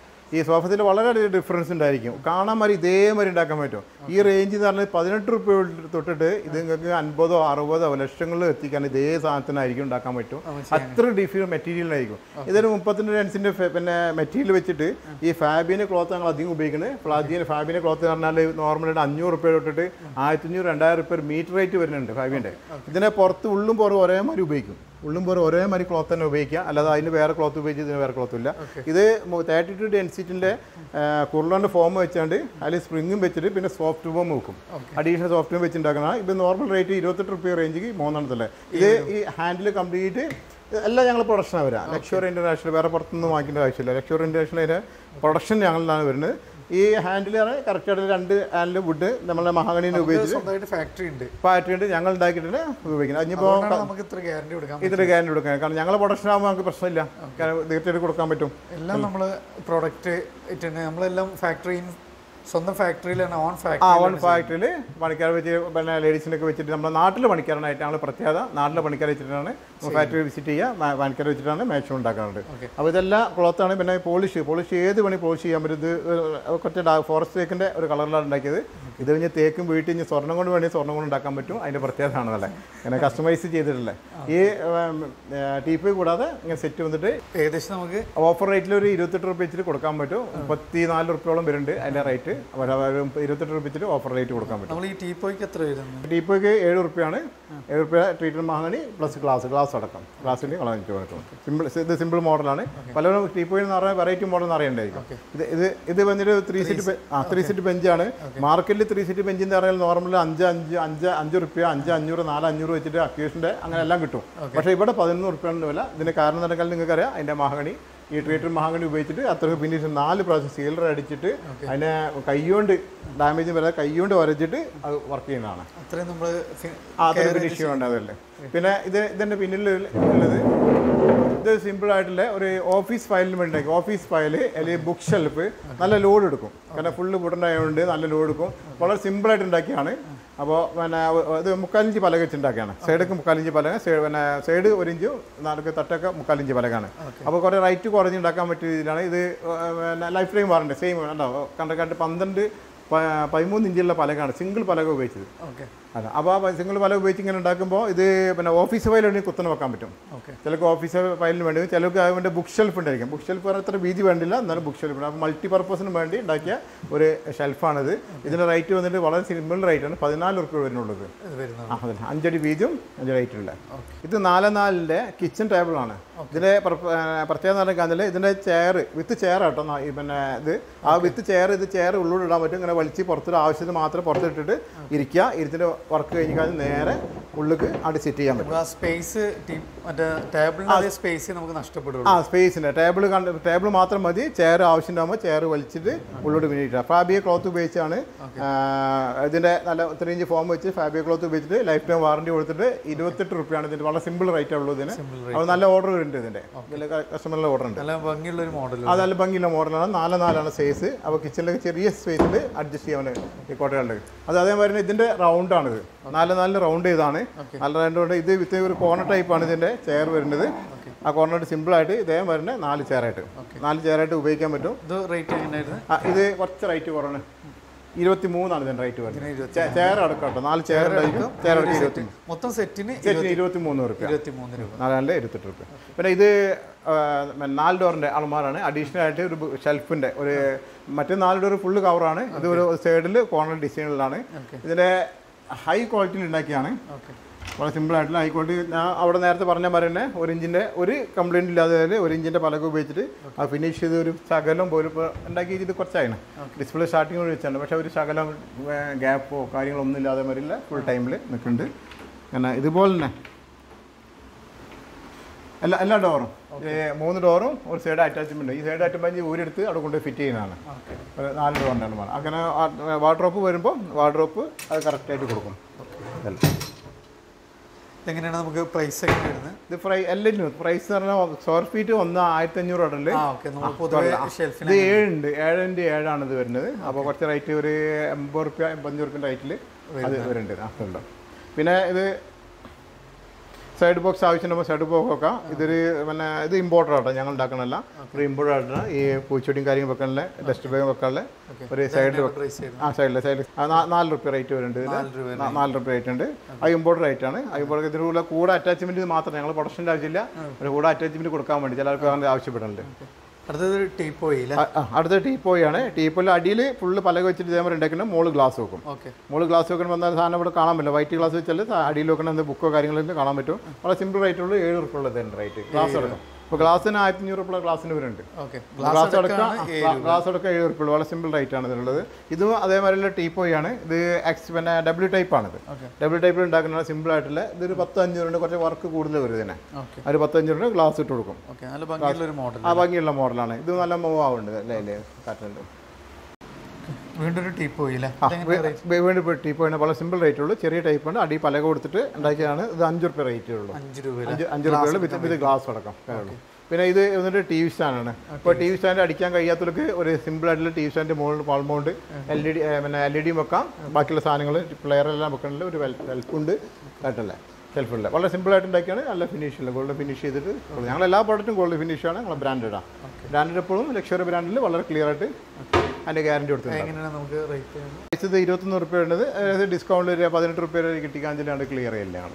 A: ഈ സോഫ സെറ്റ് വളരെയധികം ഡിഫറൻസ് ഉണ്ടായിരിക്കും. കാണാൻ മാതിരി ഇതേമാതിരി ഉണ്ടാക്കാൻ പറ്റും. ഈ റേഞ്ച് എന്ന് പറഞ്ഞാൽ പതിനെട്ട് റുപ്യ തൊട്ടിട്ട് ഇത് നിങ്ങൾക്ക് അൻപതോ അറുപതോ ലക്ഷങ്ങളിൽ എത്തിക്കാൻ ഇതേ സാധനത്തിനായിരിക്കും ഉണ്ടാക്കാൻ പറ്റും. അത്ര ഡിഫറെൻറ്റ് മെറ്റീരിയലായിരിക്കും. ഇതൊരു മുപ്പത്തിരണ്ട് അൻസിൻ്റെ പിന്നെ മെറ്റീരിയൽ വെച്ചിട്ട് ഈ ഫാബിൻ്റെ ക്ലോത്ത് ഞങ്ങൾ അധികം ഉപയോഗിക്കുന്നത്. ഫ്ലാജിൻ്റെ ഫാബിൻ്റെ ക്ലോത്ത് എന്ന് പറഞ്ഞാൽ നോർമലായിട്ട് അഞ്ഞൂറ് റുപ്യ തൊട്ടിട്ട് ആയിരത്തി അഞ്ഞൂറ് രണ്ടായിരം റുപ്യ മീറ്റർ റേറ്റ് വരുന്നുണ്ട് ഫാബിൻ്റെ. ഇതിനെ പുറത്ത് ഉള്ളും പുറം ഒരേമാതിരി ഉപയോഗിക്കും. ഉള്ളും പോലും ഒരേ മാതിരി ക്ലോത്ത് തന്നെ ഉപയോഗിക്കുക, അല്ലാതെ അതിന് വേറെ ക്ലോത്ത് ഉപയോഗിച്ച് ഇതിന് വേറെ ക്ലോത്ത് ഇല്ല. ഇത് തേർട്ടി ടു ഡെൻസിറ്റിൻ്റെ കുർളൻ്റെ ഫോം വെച്ചാണ്ട് അതിൽ സ്പ്രിങ്ങും വെച്ചിട്ട് പിന്നെ സോഫ്റ്റ് ഫോം വെക്കും, അഡീഷണൽ സോഫ്റ്റ് ഫോം വെച്ചിട്ടുണ്ടാക്കണം. ഇത് നോർമൽ റേറ്റ് ഇരുപത്തെട്ട് റുപ്യ റേഞ്ചിക്ക് മൂന്നെണ്ണത്തല്ലേ. ഇത് ഈ ഹാൻഡിൽ കംപ്ലീറ്റ് എല്ലാം ഞങ്ങൾ പ്രൊഡക്ഷനാണ് വരിക. ലക്ഷറി ഇൻ്റർനാഷണൽ വേറെ പുറത്തുനിന്ന് വാങ്ങിക്കേണ്ട ആവശ്യമില്ല. ലക്ഷറി ഇൻ്റർനാഷണൽ അതിൻ്റെ പ്രൊഡക്ഷൻ ഞങ്ങളിലാണ് വരുന്നത്. ഈ ഹാൻഡിലാണ് കറക്റ്റായിട്ട് രണ്ട് ഹാൻഡിൽ വുഡ് നമ്മളെ മഹാഗണീനെ ഉപയോഗിച്ച്
B: ഫാക്ടറി ഉണ്ട്
A: ഫാക്ടറി ഉണ്ട് ഞങ്ങൾ ഉണ്ടാക്കിയിട്ടുണ്ട് ഉപയോഗിക്കുന്നത്. അതിനിപ്പോൾ
B: നമുക്ക് ഇത്ര ഗ്യാരണ്ടി കൊടുക്കാം,
A: ഇത്ര ഗ്യാരണ്ടി കൊടുക്കാൻ, കാരണം ഞങ്ങളെ പ്രൊഡക്ഷൻ ആകുമ്പോൾ നമുക്ക് പ്രശ്നമില്ല, തീർച്ചയായിട്ടും കൊടുക്കാൻ പറ്റും.
B: എല്ലാം നമ്മൾ പ്രൊഡക്റ്റ് നമ്മളെല്ലാം ഫാക്ടറി സ്വന്തം ഫാക്ടറിയിലാണ്, ഓൺ ഫാക്ടറി
A: ആ ഓൺ ഫാക്ടറിയിൽ പണിക്കാർ വെച്ച് പിന്നെ ലേഡീസിനൊക്കെ വെച്ചിട്ട് നമ്മുടെ നാട്ടിലെ പണിക്കാരനായിട്ട് ഞങ്ങൾ പ്രത്യേകത നാട്ടിലെ പണിക്കാർ വെച്ചിട്ടാണ് ഫാക്ടറി വിസിറ്റ് ചെയ്യുക, പണിക്കാർ വെച്ചിട്ടാണ് മാക്സിമം ഉണ്ടാക്കാറുണ്ട്. അപ്പോൾ ഇതെല്ലാം ക്ലോത്താണ്. പിന്നെ പോളിഷ് പോളിഷ് ഏത് പണി പോളിഷ് ചെയ്യാൻ പറ്റും. ഇത് കുറച്ച് ഫോറസ്റ്റ് തേക്കിൻ്റെ ഒരു കളറിലാണ് ഉണ്ടാക്കിയത്. ഇത് കഴിഞ്ഞ് തേക്കും വീട്ടിൽ കഴിഞ്ഞ് സ്വർണ്ണം കൊണ്ട് വേണമെങ്കിൽ സ്വർണ്ണം കൊണ്ട് ഉണ്ടാക്കാൻ പറ്റും. അതിൻ്റെ പ്രത്യേകതയാണ് അല്ലേ, അങ്ങനെ കസ്റ്റമൈസ് ചെയ്തിട്ടുള്ളത്. ഈ ടീപ്പ് കൂടാതെ ഇങ്ങനെ സെറ്റ് വന്നിട്ട്
B: ഏകദേശം നമുക്ക്
A: ഓഫർ റേറ്റിൽ ഒരു ഇരുപത്തെട്ട് റുപ്യ വെച്ചിട്ട് കൊടുക്കാൻ പറ്റും. മുപ്പത്തി നാല് റുപ്യോളം വരുന്നുണ്ട് അതിൻ്റെ റേറ്റ്. ഇരുപത്തെട്ട് റുപ്യ വെച്ചിട്ട് ഓഫർ റേറ്റ് കൊടുക്കാൻ പറ്റും.
B: നമ്മൾ ഈ ടീപ്പോയ്ക്ക് എത്ര വരുന്നത്?
A: ടീപ്പോയ്ക്ക് ഏഴ് റുപ്യാണ്. ഏഴ് റുപ്യ ട്രീറ്റ്മെൻറ്റ് വാങ്ങണി പ്ലസ് ഗ്ലാസ് ഗ്ലാസ് അടക്കം ഗ്ലാസിന് കളഞ്ഞിട്ട് പറ്റും. സിമ്പിൾ ഇത് സിമ്പിൾ മോഡലാണ്. പലരും ടീപ്പോയിൽ എന്ന് പറഞ്ഞാൽ വെറൈറ്റി മോഡൽ എന്ന് അറിയണ്ടായിരിക്കും. ഇത് ഇത് ഇത് വന്നിട്ട് ത്രീ സീറ്റ് ആ ത്രീ സീറ്റ് ബെഞ്ചാണ്. മാർക്കറ്റിൽ ത്രീ സീറ്റ് ബെഞ്ചിൻ്റെ അറിയാൽ നോർമൽ അഞ്ച് അഞ്ച് അഞ്ച് അഞ്ച് റുപ്യ അഞ്ച് അഞ്ഞൂറ് നാല് അഞ്ഞൂറ് വെച്ചിട്ട് അക്യൂഷൻ്റെ അങ്ങനെ എല്ലാം കിട്ടും. പക്ഷേ ഇവിടെ പതിനൊന്ന് റുപ്യാണ് വില. ഇതിന് കാരണം നടക്കാൻ നിങ്ങൾക്കറിയാം, അതിൻ്റെ മഹാഗണി ഈ ട്രീറ്റർ മഹാഗണി ഉപയോഗിച്ചിട്ട് അത്രയ്ക്ക് പിന്നെ നാല് പ്രാവശ്യം സീലർ അടിച്ചിട്ട് അതിനെ കൈകൊണ്ട് ഡാമേജ് വരാതെ കൈകൊണ്ട് വരച്ചിട്ട് അത് വർക്ക് ചെയ്യുന്നതാണ്.
B: അത്രയും നമ്മൾ
A: അതൊരു ഫിനിഷ് ഉണ്ടാവില്ലേ. പിന്നെ ഇത് ഇതിൻ്റെ പിന്നിൽ ഉള്ളത് ഇത് സിമ്പിളായിട്ടുള്ള ഒരു ഓഫീസ് ഫയലിന് വേണ്ടി ഉണ്ടാക്കി. ഓഫീസ് ഫയൽ അല്ലെങ്കിൽ ബുക്ക് ഷെൽഫ് നല്ല ലോഡ് എടുക്കും, കാരണം ഫുള്ള് വുഡനായതുകൊണ്ട് നല്ല ലോഡ് എടുക്കും. വളരെ സിമ്പിളായിട്ട് ഉണ്ടാക്കിയാണ്. അപ്പോൾ പിന്നെ ഇത് മുക്കാലിഞ്ച് പലക വെച്ചുണ്ടാക്കിയാണ്. സൈഡൊക്കെ മുക്കാലിഞ്ച് പലക, പിന്നെ സൈഡ് ഒരു ഇഞ്ചും നാല് തട്ടൊക്കെ മുക്കാലിഞ്ച് പലകാണ്. അപ്പോൾ കുറേ റൈറ്റ് കുറഞ്ഞ് ഉണ്ടാക്കാൻ പറ്റിയ രീതിയിലാണ് ഇത്. പിന്നെ ലൈഫ് ടൈം വാറണ്ടി സെയിം ഉണ്ടാവും. കണ്ട കണ്ട് പന്ത്രണ്ട് പതിമൂന്ന് ഇഞ്ചുള്ള പലകാണ് സിംഗിൾ പലക ഉപയോഗിച്ചത്. അല്ല അപ്പോൾ ആ സിംഗിൾ പലക ഉപയോഗിച്ച് ഇങ്ങനെ ഉണ്ടാക്കുമ്പോൾ ഇത് പിന്നെ ഓഫീസ് ഫയൽ വേണ്ടി കുത്തനെ വെക്കാൻ പറ്റും. ചിലർക്ക് ഓഫീസ് ഫയലിന് വേണ്ടി, ചിലർക്ക് അതിൻ്റെ ബുക്ക് ഷെൽഫ് ഉണ്ടായിരിക്കും. ബുക്ക് ഷെൽഫ് പറഞ്ഞാൽ അത്ര വീതി വേണ്ടില്ല, എന്നാലും ബുക്ക് ഷെൽഫ് ഉണ്ട്. അപ്പോൾ മൾട്ടി പർപ്പസിന് വേണ്ടി ഉണ്ടാക്കിയ ഒരു ഷെൽഫാണിത്. ഇതിൻ്റെ റേറ്റ് വന്നിട്ട് വളരെ സിമ്പിൾ റേറ്റാണ്. പതിനാല് റുപ്യ വരുന്നുള്ളത്. ആ അതെ, അഞ്ചടി വീതിയും അഞ്ച് റേറ്റുള്ള. ഇത് നാല് നാലിൻ്റെ കിച്ചൺ ടേബിളാണ്. ഇതിൻ്റെ പ്രത്യേകത നടക്കാന്നില്ല, ഇതിൻ്റെ ചെയർ വിത്ത് ചെയർ ആട്ടോ. പിന്നെ ഇത് ആ വിത്ത് ചെയർ ഇത് ചെയർ ഉള്ളിൽ ഇടാൻ പറ്റും. ഇങ്ങനെ വലിച്ച് പുറത്തൊരു ആവശ്യത്തിന് മാത്രം പുറത്തിട്ടിട്ട് ഇരിക്കുക. ഇരുത്തിൻ്റെ വർക്ക് കഴിഞ്ഞ് കഴിഞ്ഞാൽ നേരെ ഉള്ളിലേക്ക് അവിടെ സെറ്റ് ചെയ്യാൻ പറ്റും.
B: ആ സ്പേസ് മറ്റേ ടേബിളിൻ്റെ സ്പേസ് നമുക്ക് നഷ്ടപ്പെടും.
A: ആ സ്പേസിൻ്റെ ടേബിൾ കണ്ട് ടേബിൾ മാത്രം മതി. ചെയർ ആവശ്യമുണ്ടാകുമ്പോൾ ചെയർ വലിച്ചിട്ട് ഉള്ളോട്ട് പിന്നിട്ട് ഫാബിയ ക്ലോത്ത് ഉപയോഗിച്ചാണ് ഇതിൻ്റെ നല്ല ഇത്ര ഇഞ്ച് ഫോം വെച്ച് ഫാബിയ ക്ലോത്ത് ഉപയോഗിച്ചിട്ട് ലൈഫ് ടൈം വാറണ്ടി കൊടുത്തിട്ട് ഇരുപത്തെട്ട് റുപ്യാണ് ഇതിൻ്റെ. വളരെ സിമ്പിൾ റേറ്റ് ഉള്ളൂ ഇതിന്. അപ്പോൾ നല്ല ഓർഡർ വരുന്നുണ്ട് ഇതിൻ്റെ. കസ്റ്റമറിൻ്റെ ഓർഡർ ഉണ്ട്.
B: നല്ല ഭംഗിയുള്ള ഒരു മോഡൽ.
A: അത് നല്ല ഭംഗിയുള്ള മോഡലാണ്. നാല് നാലാണ് സൈസ്. അപ്പോൾ കിച്ചണിലേക്ക് ചെറിയ സ്പേസിൽ അഡ്ജസ്റ്റ് ചെയ്യാൻ ഈ കോട്ടകളുണ്ട്. അത് അതേമാതിരി ഇതിൻ്റെ റൗണ്ടാണിത്. നാല് നാലിന് റൗണ്ട് ചെയ്താണ്. നല്ല റൗണ്ട്. ഇത് വിത്ത് ഒരു കോർണർ ടൈപ്പാണ് ഇതിൻ്റെ ചെയർ വരുന്നത്. ആ കോർണർ സിമ്പിളായിട്ട് ഇതേ വരുന്ന നാല് ചെയറായിട്ട് നാല് ചെയറായിട്ട് ഉപയോഗിക്കാൻ പറ്റും.
B: ഇത് റേറ്റ് എങ്ങനെയായിരുന്നു?
A: ആ ഇത് കുറച്ച് റേറ്റ് കുറവാണ്. ഇരുപത്തി മൂന്നാണ് ഇതിൻ്റെ റേറ്റ് വരുന്നത്. ചെയർ അടക്കം കേട്ടോ. നാല് ചെയർ ഉണ്ടായിരിക്കും. ചെയർ അടക്കം ഇരുപത്തി
B: മൊത്തം സെറ്റിന്
A: സെറ്റിന് ഇരുപത്തി മൂന്ന് റുപ്യ
B: ഇരുപത്തി മൂന്ന് രൂപ
A: നാലാണ്ട് ഇരുപത്തെട്ട് റുപ്യ. പിന്നെ ഇത് നാല് ഡോറിൻ്റെ അൾമാറാണ്. അഡീഷണൽ ആയിട്ട് ഒരു ഷെൽഫിൻ്റെ ഒരു മറ്റേ നാല് ഡോർ ഫുള്ള് കവറാണ്. ഇത് ഒരു സൈഡിൽ കോർണർ ഡിസൈനിലാണ്. ഇതിൻ്റെ ഹൈ ക്വാളിറ്റിയിൽ ഉണ്ടാക്കിയാണ്. വളരെ സിമ്പിളായിട്ടുള്ള ഹൈ ക്വാളിറ്റി. ഞാൻ അവിടെ നേരത്തെ പറഞ്ഞാൽ പറയുന്നത് ഒരു ഇഞ്ചിൻ്റെ ഒരു കംപ്ലയിൻറ്റ് ഇല്ലാതെ ഒരു ഇഞ്ചിൻ്റെ പലക ഉപയോഗിച്ചിട്ട് അത് ഫിനിഷ് ചെയ്ത് ഒരു ശകലം പോലും ഇപ്പോൾ ഉണ്ടാക്കി ഇത് കുറച്ചാണ്. ഡിസ്പ്ലേ സ്റ്റാർട്ടിങ് വെച്ചാണ്. പക്ഷേ ഒരു ശകലം ഗ്യാപ്പോ കാര്യങ്ങളൊന്നും ഇല്ലാതെ വരില്ല. ഫുൾ ടൈമിൽ നിൽക്കുന്നുണ്ട്. അങ്ങനെ ഇതുപോലെ തന്നെ എല്ലാ എല്ലാ ഡോറും മൂന്ന് ഡോറും ഒരു സൈഡ് അറ്റാച്ച്മെൻറ്റ്. ഈ സൈഡ് അറ്റാച്ച്മെൻറ്റ് ഊരെടുത്ത് അവിടെ കൊണ്ട് ഫിറ്റ് ചെയ്യുന്നതാണ്. നാല് ഡോറിൻ്റെ ആണ്. അങ്ങനെ വാർഡ്രോപ്പ് വരുമ്പോൾ വാർഡ്രോപ്പ് അത് കറക്റ്റായിട്ട് കൊടുക്കും.
B: എങ്ങനെയാണ് നമുക്ക് പ്രൈസ് എങ്ങനെ വരുന്നത്?
A: ഇത് പ്രൈ എല്ലാറ്റിനും പ്രൈസ് എന്ന് പറഞ്ഞാൽ സ്ക്വയർ ഫീറ്റ് ഒന്ന് ആയിരത്തി അഞ്ഞൂറ് ഇടല്. ഇത് ഏഴുണ്ട്. ഏഴിൻ്റെ ഏഴാണ് ഇത് വരുന്നത്. അപ്പോൾ കുറച്ച് റേറ്റ് ഒരു എൺപത് റുപ്യ എൺപത്തഞ്ച് റുപ്യൻ്റെ റേറ്റിൽ അത് വരുന്നുണ്ട്. ആ പിന്നെ ഇത് സൈഡ് ബോക്സ് ആവശ്യമുണ്ടാകുമ്പോൾ സൈഡ് ബോക്സ് ഒക്കെ ഇതൊരു പിന്നെ ഇത് ഇമ്പോർട്ടർ ആട്ടോ. ഞങ്ങൾ ഉണ്ടാക്കണമല്ല. ഒരു ഇമ്പോർട്ടർ ആയിട്ടാണ് ഈ പൂച്ചെടിയും കാര്യങ്ങൾ വെക്കാനുള്ള ഡസ്റ്റ് ബാഗ് വെക്കാനുള്ള ഒരു സൈഡിൽ ആ സൈഡിൽ സൈഡിൽ നാല് റുപ്യ റേറ്റ് വരുന്നുണ്ട്. ഇതിന് നാല് റുപ്യ റേറ്റ് ഉണ്ട്. അത് ഇമ്പോർട്ടർ റേറ്റാണ്. അത് ഇമ്പോർട്ടർ ഇതിനുള്ള കൂടെ അറ്റാച്ച്മെൻറ്റ് മാത്രം ഞങ്ങൾ പ്രൊഡക്ഷൻ്റെ ആവശ്യമില്ല. ഒരു കൂടെ അറ്റാച്ച്മെൻറ്റ് കൊടുക്കാൻ വേണ്ടി ചിലർക്ക് അങ്ങനെ ആവശ്യപ്പെടുന്നുണ്ട്.
B: അടുത്തത് ടീപ്പോയി
A: അടുത്ത ടീപ്പോയാണ്. ടീപ്പോയിൽ അടിയിൽ ഫുള്ള് പലക വെച്ചിട്ട് ഇതേപോലെ ഉണ്ടാക്കുന്ന മോള് ഗ്ലാസ് വെക്കും. മോള് ഗ്ലാസ് വെക്കണം വന്നാൽ സാധനം ഇവിടെ കാണാൻ പറ്റില്ല. വൈറ്റ് ഗ്ലാസ് വെച്ചാൽ അടിയിൽ വെക്കണം എന്ത് ബുക്കോ കാര്യങ്ങളൊക്കെ കാണാൻ പറ്റും. വളരെ സിമ്പിൾ റേറ്റുള്ളൂ. ഏഴ് ഉറുപ്പുള്ള തന്നെ റേറ്റ് ഗ്ലാസ് എടുക്കും. അപ്പോൾ ഗ്ലാസ്സിന് ആയിരത്തി അഞ്ഞൂറ് ഉറുപ്പുള്ള ഗ്ലാസ്സിന് വരുന്നുണ്ട്. ഗ്ലാസ് എടുക്കാം ഗ്ലാസ് എടുക്കാം ഏഴ് ഉറുപ്പുള്ളൂ. വളരെ സിമ്പിൾ റേറ്റ് ആണ് ഇതിനുള്ളത്. ഇതും അതേമാതിരിയുള്ള ടീപ്പോയാണ്. ഇത് എക്സ് പിന്നെ ഡബ്ല്യൂ ടൈപ്പാണിത്. ഡബ്ല്യൂ ടൈപ്പിൽ ഉണ്ടാക്കുന്ന സിമ്പിൾ ആയിട്ടുള്ള ഇതൊരു പത്ത് അഞ്ഞൂറിൻ്റെ കുറച്ച് വർക്ക് കൂടുതൽ വരും ഇതിനെ. ഒരു പത്ത് അഞ്ഞൂറിന് ഗ്ലാസ് ഇട്ട് കൊടുക്കും. ആ ഭംഗിയുള്ള മോഡലാണ്. ഇത് നല്ല മൂവ് ആവുന്നുണ്ട് അല്ലേ അല്ലേ കാറ്റുണ്ട്.
B: വീണ്ടും ഒരു ടീപ്പോയി
A: വീണ്ടും ഇപ്പോൾ ടീപ്പോയിന് വളരെ സിമ്പിൾ റേറ്റ് ഉള്ളൂ. ചെറിയ ടൈപ്പാണ്. അടി പലക കൊടുത്തിട്ട് ഉണ്ടാക്കിയതാണ്. ഇത് അഞ്ച് റുപ്യ റേറ്റ് ഉള്ളൂ. അഞ്ച് അഞ്ച് അഞ്ച് റുപ്യയുള്ളൂ വിത്ത് വിത്ത് ഗ്ലാസ് അടക്കം. പിന്നെ ഇത് എന്നിട്ട് ടി വി സ്റ്റാൻഡാണ്. ഇപ്പോൾ ടി വി സ്റ്റാൻഡ് അടിക്കാൻ കഴിയാത്തവർക്ക് ഒരു സിമ്പിൾ ആയിട്ടുള്ള ടി വി സ്റ്റാൻഡ് മുകളിൽ wall mount L E D പിന്നെ എൽ ഇ ഡിയും വെക്കാം. ബാക്കിയുള്ള സാധനങ്ങൾ പ്ലെയറെല്ലാം വെക്കാനുള്ള ഒരു ഷെൽഫുണ്ട് കേട്ടല്ലേ. ഷെൽഫുണ്ട്. വളരെ സിമ്പിളായിട്ട് ഉണ്ടാക്കിയാണ്. നല്ല ഫിനിഷില്ല ഗോൾഡ് ഫിനിഷ് ചെയ്തിട്ട് ഞങ്ങൾ എല്ലാ പ്രോഡക്റ്റും ഗോൾഡ് ഫിനിഷാണ്. ഞങ്ങൾ ബ്രാൻഡഡാണ്. ബ്രാൻഡഡ് എപ്പോഴും ലക്ഷറി ബ്രാൻഡിൽ വളരെ ക്ലിയർ ആയിട്ട് അതിൻ്റെ ഗ്യാരണ്ടി കൊടുത്തിട്ടുണ്ട്. ഇത് ഇരുപത്തൊന്ന് റുപ്യ ഉള്ളത്. അതായത് ഡിസ്കൗണ്ട് ഒരു പതിനെട്ട് റുപ്യ വരെ കിട്ടിക്കാഞ്ചിലാണ് ക്ലിയർ ചെയ്യലാണ്.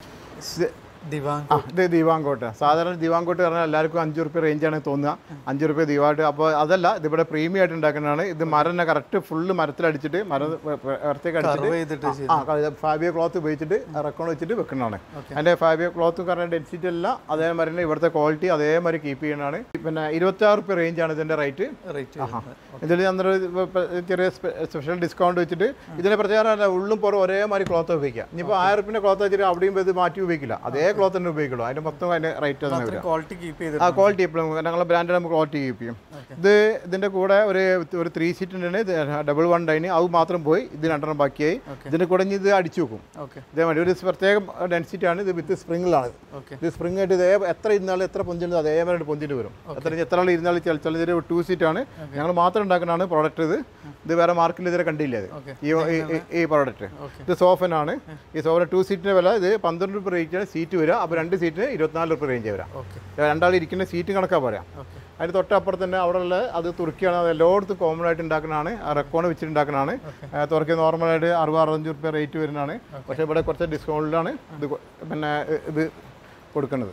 A: ഇത് ദിവാങ്കോട്ട്. സാധാരണ ദിവാങ്കോട്ട് പറഞ്ഞാൽ എല്ലാവർക്കും അഞ്ച് റുപ്യ റേഞ്ചാണ് തോന്നുക. അഞ്ച് റുപ്യ ദിവാട്ട്. അപ്പോൾ അതല്ല, ഇതിവിടെ പ്രീമിയം ആയിട്ട് ഉണ്ടാക്കുന്നതാണ്. ഇത് മരം തന്നെ കറക്റ്റ് ഫുള്ള് മരത്തിലടിച്ചിട്ട് മരം ഇടത്തേക്ക് അടിച്ചിട്ട് ആ ഫാബിയോ ക്ലോത്ത് ഉപയോഗിച്ചിട്ട് റെക്കോൺ വെച്ചിട്ട് വെക്കുന്നതാണ്. അതിൻ്റെ ഫാബിയോ ക്ലോത്ത് കാരണം ഡെൻസിറ്റി അല്ല അതേമാതിരി ഇവിടുത്തെ ക്വാളിറ്റി അതേമാതിരി കീപ്പ് ചെയ്യുന്നതാണ്. പിന്നെ ഇരുപത്തി ആറ് റുപ്യ റേഞ്ചാണ് ഇതിൻ്റെ റേറ്റ്. ഇതിൽ അന്നേരം ചെറിയ സ്പെഷ്യൽ ഡിസ്കൗണ്ട് വെച്ചിട്ട് ഇതിനെ പ്രത്യേകം ഉള്ളും പുറം ഒരേമാതിരി ക്ലോത്ത് ഉപയോഗിക്കാം. ഇനിയിപ്പോൾ ആയിരം റുപ്യൻ്റെ ക്ലോത്ത് വെച്ചിട്ട് അവിടെയും ഇത് മാറ്റി ഉപയോഗിക്കില്ല. അതേ ക്ലോത്ത് തന്നെ ഉപയോഗിക്കുള്ളൂ. അതിൻ്റെ മൊത്തം അതിൻ്റെ റേറ്റ് തന്നെ വരും. ആ ക്വാളിറ്റി എപ്പോഴും ഞങ്ങളുടെ ബ്രാൻഡ് നമുക്ക് ക്വാളിറ്റി കീപ്പ് ചെയ്യും. ഇത് ഇതിൻ്റെ കൂടെ ഒരു ഒരു ത്രീ സീറ്റിൻ്റെ ഡബിൾ വൺ ഡൈന് അത് മാത്രം പോയി. ഇത് രണ്ടെണ്ണം ബാക്കിയായി. ഇതിൻ്റെ കൂടെ ഇത് അടിച്ചു വെക്കും. ഇതേമാതിരി ഒരു പ്രത്യേകം ഡെൻസിറ്റിയാണ്. ഇത് വിത്ത് സ്പ്രിങ്ങിലാണ്. ഇത് സ്പ്രിങ് ആയിട്ട് ഇതേ എത്ര ഇരുന്നാലും എത്ര പൊഞ്ചിട്ട് അതേമാതിരി പൊഞ്ചിട്ട് വരും. എത്ര എത്ര ആൾ ഇരുന്നാലും ചില ഇതൊരു ടു സീറ്റാണ്. ഞങ്ങൾ മാത്രം ഉണ്ടാക്കുന്നതാണ് പ്രോഡക്റ്റ്. ഇത് ഇത് വേറെ മാർക്കറ്റിൽ ഇതുവരെ കണ്ടില്ല. ഇത് ഈ ഈ പ്രോഡക്റ്റ് ഇത് സോഫനാണ്. ഈ സോഫന ടു സീറ്റിൻ്റെ വില ഇത് പന്ത്രണ്ട് രൂപ റേറ്റാണ് സീറ്റ് വരിക. അപ്പോൾ രണ്ട് സീറ്റിന് ഇരുപത്തിനാല് രൂപ റേഞ്ച് വരാം. രണ്ടാൾ ഇരിക്കുന്ന സീറ്റ് കണക്കാണ് പറയാം. അതിന് തൊട്ടപ്പുറത്ത് തന്നെ അവിടെ ഉള്ള അത് തുർക്കിയാണ്. അത് എല്ലായിടത്തും കോമൺ ആയിട്ട് ഉണ്ടാക്കുന്നതാണ്. റെക്കോൺ വെച്ചിട്ട് ഉണ്ടാക്കുന്നതാണ്. തുർക്കി നോർമലായിട്ട് അറുപത് അറുപത്തഞ്ച് രൂപ റേറ്റ് വരുന്നതാണ്. പക്ഷേ ഇവിടെ കുറച്ച് ഡിസ്കൗണ്ടിലാണ് ഇത് പിന്നെ ഇത് കൊടുക്കുന്നത്.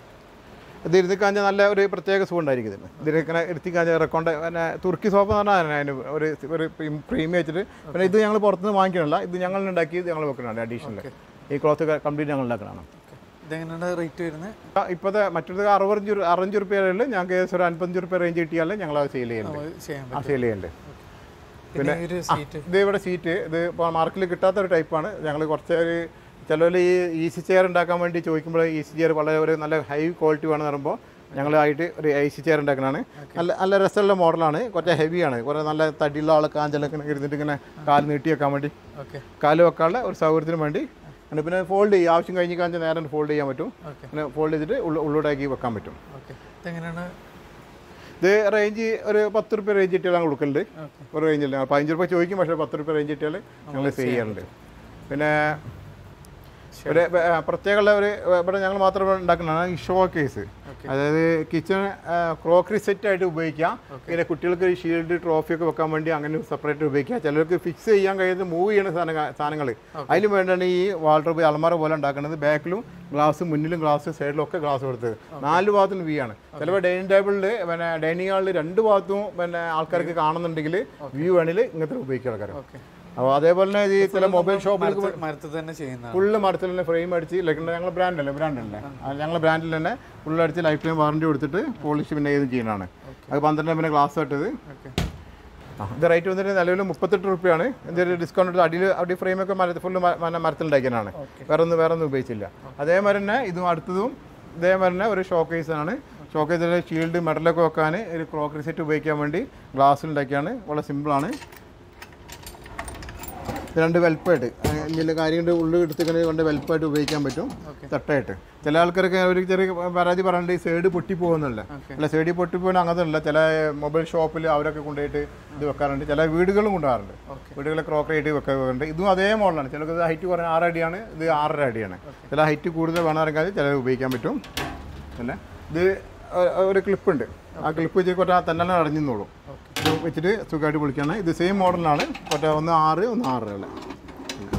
A: ഇത് ഇരുത്തിക്കാഞ്ഞാൽ നല്ല ഒരു പ്രത്യേക സുഖം ഉണ്ടായിരിക്കും. ഇതിന് ഇതിനെ ഇരുത്തിക്കാഞ്ഞാൽ റെക്കോണ്ട് പിന്നെ തുർക്കി സോഫ എന്ന് പറഞ്ഞാൽ അതിന് ഒരു ഒരു പ്രീമിയം വെച്ചിട്ട് പിന്നെ ഇത് ഞങ്ങൾ പുറത്തുനിന്ന് വാങ്ങിക്കണില്ല. ഇത് ഞങ്ങൾ ഉണ്ടാക്കി ഞങ്ങൾ വെക്കുന്നതാണ്. അഡീഷണൽ ഈ ക്ലോത്ത് കംപ്ലീറ്റ് ഞങ്ങൾ ഉണ്ടാക്കുന്നതാണ്.
B: റേറ്റ് വരുന്നത്
A: ഇപ്പോഴത്തെ മറ്റൊരു അറുപത്തഞ്ച് അറുപഞ്ച് റുപ്യകളിൽ ഞങ്ങൾക്ക് ഏകദേശം ഒരു അൻപത്തഞ്ച് റുപ്യ റേഞ്ച് കിട്ടിയാൽ ഞങ്ങൾ അത് സെയിൽ ചെയ്യുന്നുണ്ട്. ആ സെയിൽ ചെയ്യുന്നുണ്ട്. പിന്നെ ഇത് ഇവിടെ സീറ്റ് ഇത് ഇപ്പോൾ മാർക്കറ്റിൽ കിട്ടാത്ത ഒരു ടൈപ്പാണ്. ഞങ്ങൾ കുറച്ച് ഒരു ചിലവർ ഈ ഈസി ചെയർ ഉണ്ടാക്കാൻ വേണ്ടി ചോദിക്കുമ്പോൾ ഈസി ചെയർ വളരെ ഒരു നല്ല ഹൈ ക്വാളിറ്റി വേണമെന്ന് പറയുമ്പോൾ ഞങ്ങളായിട്ട് ഒരു ഈസി ചെയർ ഉണ്ടാക്കുന്നതാണ്. നല്ല നല്ല രസമുള്ള മോഡലാണ്. കുറച്ച് ഹെവിയാണ്. കുറേ നല്ല തടിയുള്ള ആൾ കാഞ്ചലൊക്കെ ഇരുന്നിട്ട് ഇങ്ങനെ കാല് നീട്ടി വെക്കാൻ വേണ്ടി കാല് വെക്കാനുള്ള ഒരു സൗകര്യത്തിന് വേണ്ടി. പിന്നെ ഫോൾഡ് ചെയ്യും. ആവശ്യം കഴിഞ്ഞ് കാഞ്ചാൽ നേരം ഫോൾഡ് ചെയ്യാൻ പറ്റും. പിന്നെ ഫോൾഡ് ചെയ്തിട്ട് ഉള്ളോട്ടാക്കി വെക്കാൻ പറ്റും. ഇത് റേഞ്ച് ഒരു പത്ത് റുപ്യ റേഞ്ച് കിട്ടിയാൽ ഞങ്ങൾ കൊടുക്കലുണ്ട്. ഒരു റേഞ്ചിൽ ഞങ്ങൾ പതിനഞ്ച് റുപ്യ ചോദിക്കും. പക്ഷേ പത്ത് റുപ്യ റേഞ്ച് കിട്ടിയാൽ ഞങ്ങൾ സെയിൽ ചെയ്യാറുണ്ട്. പിന്നെ ഒരു പ്രത്യേകമുള്ള ഒരു ഇവിടെ ഞങ്ങൾ മാത്രം ഉണ്ടാക്കുന്നതാണ് ഈ ഷോ കേസ്. അതായത് കിച്ചൺ ക്രോക്കറി സെറ്റായിട്ട് ഉപയോഗിക്കാം. പിന്നെ കുട്ടികൾക്ക് ഷീൽഡ് ട്രോഫിയൊക്കെ വെക്കാൻ വേണ്ടി അങ്ങനെ സെപ്പറേറ്റ് ഉപയോഗിക്കാം. ചിലർക്ക് ഫിക്സ് ചെയ്യാൻ കഴിയുന്ന മൂവ് ചെയ്യുന്ന സാധന സാധനങ്ങൾ അതിന് വേണ്ടിയാണ് ഈ വാൾഡ്രോബ് അലമാര പോലെ ഉണ്ടാക്കുന്നത്. ബാക്കിലും ഗ്ലാസ് മുന്നിലും ഗ്ലാസ് സൈഡിലും ഒക്കെ ഗ്ലാസ് കൊടുത്തത്. നാല് ഭാഗത്തും വ്യൂ ആണ്. ചിലപ്പോൾ ഡൈനിങ് ടേബിളിൽ പിന്നെ ഡൈനിങ് ഹാളിൽ രണ്ട് ഭാഗത്തും പിന്നെ ആൾക്കാർക്ക് കാണുന്നുണ്ടെങ്കിൽ വ്യൂ ആണെങ്കിൽ ഇങ്ങനത്തെ ഉപയോഗിക്കുക ആൾക്കാർ. അപ്പോൾ അതേപോലെ തന്നെ ഈ ചില മൊബൈൽ ഷോപ്പിൽ
B: മരത്തിൽ തന്നെ ചെയ്യുന്ന
A: ഫുള്ള് മരത്തിൽ തന്നെ ഫ്രെയിം അടിച്ച് ലൈക്ക് ഞങ്ങൾ ബ്രാൻഡല്ലേ ബ്രാൻഡല്ലേ ഞങ്ങൾ ബ്രാൻഡിൽ തന്നെ ഫുള്ള് അടിച്ച് ലൈഫ് ടൈം വാറണ്ടി കൊടുത്തിട്ട് പോളിഷ് പിന്നെ ഏത് ചെയ്യുന്നതാണ്. അത് പന്ത്രണ്ട് പിന്നെ ഗ്ലാസ് ഇട്ടത്. ഇത് റേറ്റ് വന്നിട്ട് നിലവിൽ മുപ്പത്തെട്ട് റുപ്യാണ്. എന്തൊരു ഡിസ്കൗണ്ട് എടുത്ത് അടിയിൽ അടി ഫ്രെയിമൊക്കെ മരത്തിൽ ഫുള്ള് മരത്തിലുണ്ടാക്കിയതാണ്. വേറെ ഒന്നും വേറെ ഒന്നും ഉപയോഗിച്ചില്ല. അതേമാതിരി തന്നെ ഇതും അടുത്തതും ഇതേമാതിരി തന്നെ ഒരു ഷോക്കേസാണ്. ഷോക്കേസിൽ ഷീൽഡ് മെഡലൊക്കെ വെക്കാൻ ഒരു ക്രോക്കറി സെറ്റ് ഉപയോഗിക്കാൻ വേണ്ടി ഗ്ലാസ്സിലുണ്ടാക്കിയാണ്. വളരെ സിമ്പിളാണ്. രണ്ട് വെൽപ്പായിട്ട് ഇതിൻ്റെ കാര്യങ്ങളുടെ ഉള്ളിൽ എടുത്തിങ്ങനെ കൊണ്ട് വെൽപ്പായിട്ട് ഉപയോഗിക്കാൻ പറ്റും. തട്ടായിട്ട് ചില ആൾക്കാരൊക്കെ ഒരു ചെറിയ പരാതി പറഞ്ഞിട്ട് ഈ സൈഡ് പൊട്ടിപ്പോകുന്നില്ല. അല്ല സൈഡിൽ പൊട്ടിപ്പോകുന്ന അങ്ങനത്തെ അല്ല. ചില മൊബൈൽ ഷോപ്പിൽ അവരൊക്കെ കൊണ്ടുപോയിട്ട് ഇത് വെക്കാറുണ്ട്. ചില വീടുകളും കൊണ്ടുപോകാറുണ്ട്. വീടുകളെ ക്രോക്കറി ആയിട്ട് വെക്കാറുണ്ട്. ഇതും അതേ മോഡലാണ്. ചിലർക്ക് ഹൈറ്റ് കുറഞ്ഞ ആറ് അടിയാണ്. ഇത് ആറര അടിയാണ്. ചില ഹൈറ്റ് കൂടുതൽ വേണമെങ്കിൽ ചില ഉപയോഗിക്കാൻ പറ്റും. അല്ലേ ഇത് ഒരു ക്ലിപ്പുണ്ട്. ആ ക്ലിപ്പ് വെച്ച് കുറച്ച് തന്നെ അടഞ്ഞോളൂ. ഇത് വെച്ചിട്ട് സുഖമായിട്ട് പൊളിക്കാണ്. ഇത് സെയിം മോഡലാണ്. കുറച്ച് ഒന്ന് ആറ് ഒന്ന് ആറ് അല്ലേ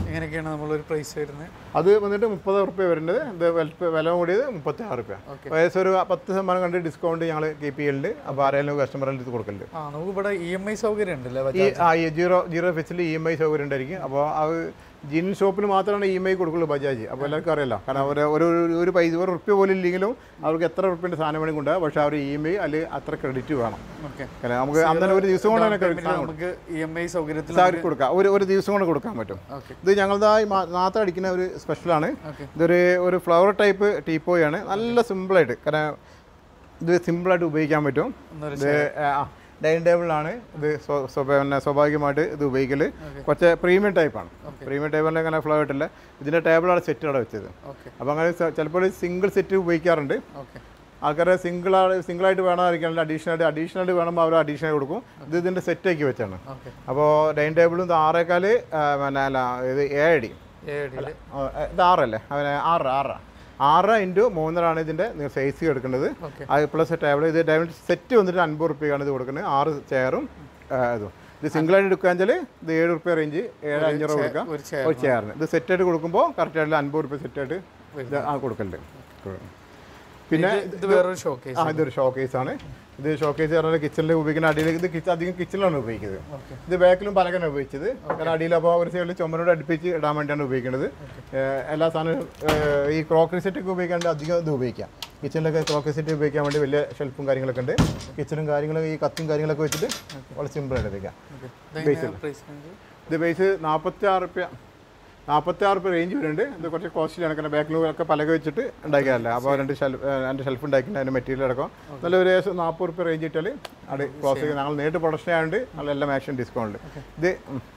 B: എങ്ങനെയൊക്കെയാണ് നമ്മളൊരു പ്രൈസ് വരുന്നത്?
A: അത് വന്നിട്ട് മുപ്പത് റുപ്യ വരുന്നത്, ഇത് വില കൂടിയത് മുപ്പത്തി ആറ് റുപ്യ. ഏകദേശം ഒരു പത്ത് ശതമാനം കണ്ട് ഡിസ്കൗണ്ട് ഞങ്ങൾ കീപ്പ് ചെയ്യുന്നുണ്ട്. അപ്പോൾ ആരെങ്കിലും കസ്റ്റമറിന് ഇത് കൊടുക്കലുണ്ട്.
B: ആ നമുക്ക് ഇവിടെ ഇ എം ഐ സൗകര്യം ഉണ്ടല്ലേ?
A: ആ ജീറോ ജീറോ ഫെസിൽ ഇ എം ഐ സൗകര്യം ഉണ്ടായിരിക്കും. അപ്പോൾ അത് ജിൻ ഷോപ്പിൽ മാത്രമാണ് ഇ എം ഐ കൊടുക്കുള്ളൂ ബജാജ്. അപ്പോൾ എല്ലാവർക്കും അറിയാലോ, കാരണം അവർ ഒരു ഒരു പൈസ ഒരു റുപ്യ പോലും ഇല്ലെങ്കിലും അവർക്ക് എത്ര റുപ്യൻ്റെ സാധനം വേണമെങ്കിൽ കൊണ്ടുപോകാം. പക്ഷേ അവർ ഇ എം ഐ അല്ലെങ്കിൽ അത്ര ക്രെഡിറ്റ് വേണം. കാരണം നമുക്ക് അന്നേരം ഒരു ദിവസം കൊണ്ട് തന്നെ
B: നമുക്ക് ഇ എം ഐ സൗകര്യത്തിൽ
A: കൊടുക്കാം, ഒരു ഒരു ദിവസം കൊണ്ട് കൊടുക്കാൻ പറ്റും. ഇത് ഞങ്ങളുടേതായി മാത്രം അടിക്കുന്ന ഒരു സ്പെഷ്യലാണ്. ഇതൊരു ഒരു ഫ്ലവർ ടൈപ്പ് ടീപ്പോയാണ്, നല്ല സിമ്പിളായിട്ട്. കാരണം ഇത് സിമ്പിളായിട്ട് ഉപയോഗിക്കാൻ പറ്റും. ഇത് ഡൈനിങ് ടേബിളാണ് ഇത്. പിന്നെ സ്വാഭാവികമായിട്ട് ഇത് ഉപയോഗിക്കൽ കുറച്ച് പ്രീമിയം ടൈപ്പാണ്. പ്രീമിയം ടേബിളിൽ അങ്ങനെ ഫ്ലവർ ഇട്ടില്ല. ഇതിൻ്റെ ടേബിളാണ് സെറ്റ് അവിടെ വെച്ചത്. അപ്പോൾ അങ്ങനെ ചിലപ്പോൾ സിംഗിൾ സെറ്റ് ഉപയോഗിക്കാറുണ്ട്. ആൾക്കാരെ സിംഗിൾ സിംഗിളായിട്ട് വേണമായിരിക്കും, അഡീഷണൽ അഡീഷണൽ വേണമെങ്കിൽ അവർ അഡീഷണൽ കൊടുക്കും. ഇത് ഇതിൻ്റെ സെറ്റാക്കി വെച്ചാണ്. അപ്പോൾ ഡൈനിങ് ടേബിളും ഇത് ആറേക്കാല് പിന്നെ അല്ല ഇത് ഏഴടി, ഇത് ആറല്ലേ അവന് ആറ് ആറ് ആറ് ഇൻറ്റു മൂന്നരാണ് ഇതിൻ്റെ സൈസ് എടുക്കുന്നത്. അത് പ്ലസ് ടേബിൾ. ഇത് ടേബിൾ സെറ്റ് വന്നിട്ട് അൻപത് റുപ്യക്കാണ് ഇത് കൊടുക്കുന്നത്. ആറ് ചെയറും ഇതും. ഇത് സിംഗിളായിട്ട് എടുക്കുകയാണെന്ന് വെച്ചാൽ ഇത് ഏഴ് റുപ്യ റേഞ്ച്, ഏഴ് അഞ്ഞൂറ് കൊടുക്കാം ഒരു ചെയറിന്. ഇത് സെറ്റായിട്ട് കൊടുക്കുമ്പോൾ കറക്റ്റായിട്ട് അൻപത് റുപ്യ സെറ്റായിട്ട് ഇത് ആ കൊടുക്കലുണ്ട്. പിന്നെ
B: ഇത് വേറൊരു ഷോക്കേസ്.
A: ആ ഇതൊരു ഷോക്കേസാണ്. ഇത് ഷോക്കേസ് പറഞ്ഞാൽ കിച്ചണിൽ ഉപയോഗിക്കുന്ന അടിയിൽ ഇത് കിച്ചൺ അധികം കിച്ചണിലാണ് ഉപയോഗിക്കുന്നത്. ഇത് ബാക്കിലും പലകനെ ഉപയോഗിച്ചത്. കാരണം അടിയിൽ അപ്പോൾ ഒരു സൈഡിൽ ചുമരോട് അടുപ്പിച്ച് ഇടാൻ വേണ്ടിയാണ് ഉപയോഗിക്കുന്നത്. എല്ലാ സാധനവും ഈ ക്രോക്കറി സെറ്റൊക്കെ ഉപയോഗിക്കാണ്ട് അധികം ഇത് ഉപയോഗിക്കാം. കിച്ചണിലൊക്കെ ക്രോക്കറി സെറ്റ് ഉപയോഗിക്കാൻ വേണ്ടി വലിയ ഷെൽഫും കാര്യങ്ങളൊക്കെ ഉണ്ട്. കിച്ചണും കാര്യങ്ങളും ഈ കത്തും കാര്യങ്ങളൊക്കെ വെച്ചിട്ട് വളരെ സിമ്പിളായിട്ട് ഉപയോഗിക്കാം. ബേസിൽ ഇത് ബേസ് നാൽപ്പത്തി ആറ് റുപ്യ നാൽപ്പത്തി ആറ് റുപ്യ റേഞ്ച് വരുന്നുണ്ട്. ഇത് കുറച്ച് കോസ്റ്റ്ലിയാണ്. കാരണം ബാക്കിലൊക്കെ പലക വെച്ചിട്ട് ഉണ്ടാക്കിയതല്ല. അപ്പോൾ രണ്ട് ഷെൽഫ് രണ്ട് ഷെൽഫ് ഉണ്ടാക്കിയിട്ട് അതിൻ്റെ മെറ്റീരിയൽ അടക്കം നല്ല ഒരു ഏകദേശം നാൽപ്പത് റുപ്യ റേഞ്ച് ഇട്ടാൽ അത് ക്ലോസ് ചെയ്ത് ഞങ്ങൾ നേരിട്ട് പ്രൊഡക്ഷൻ ആയതുകൊണ്ട് നല്ല മാക്സിമം ഡിസ്കൗണ്ട്. ഇത്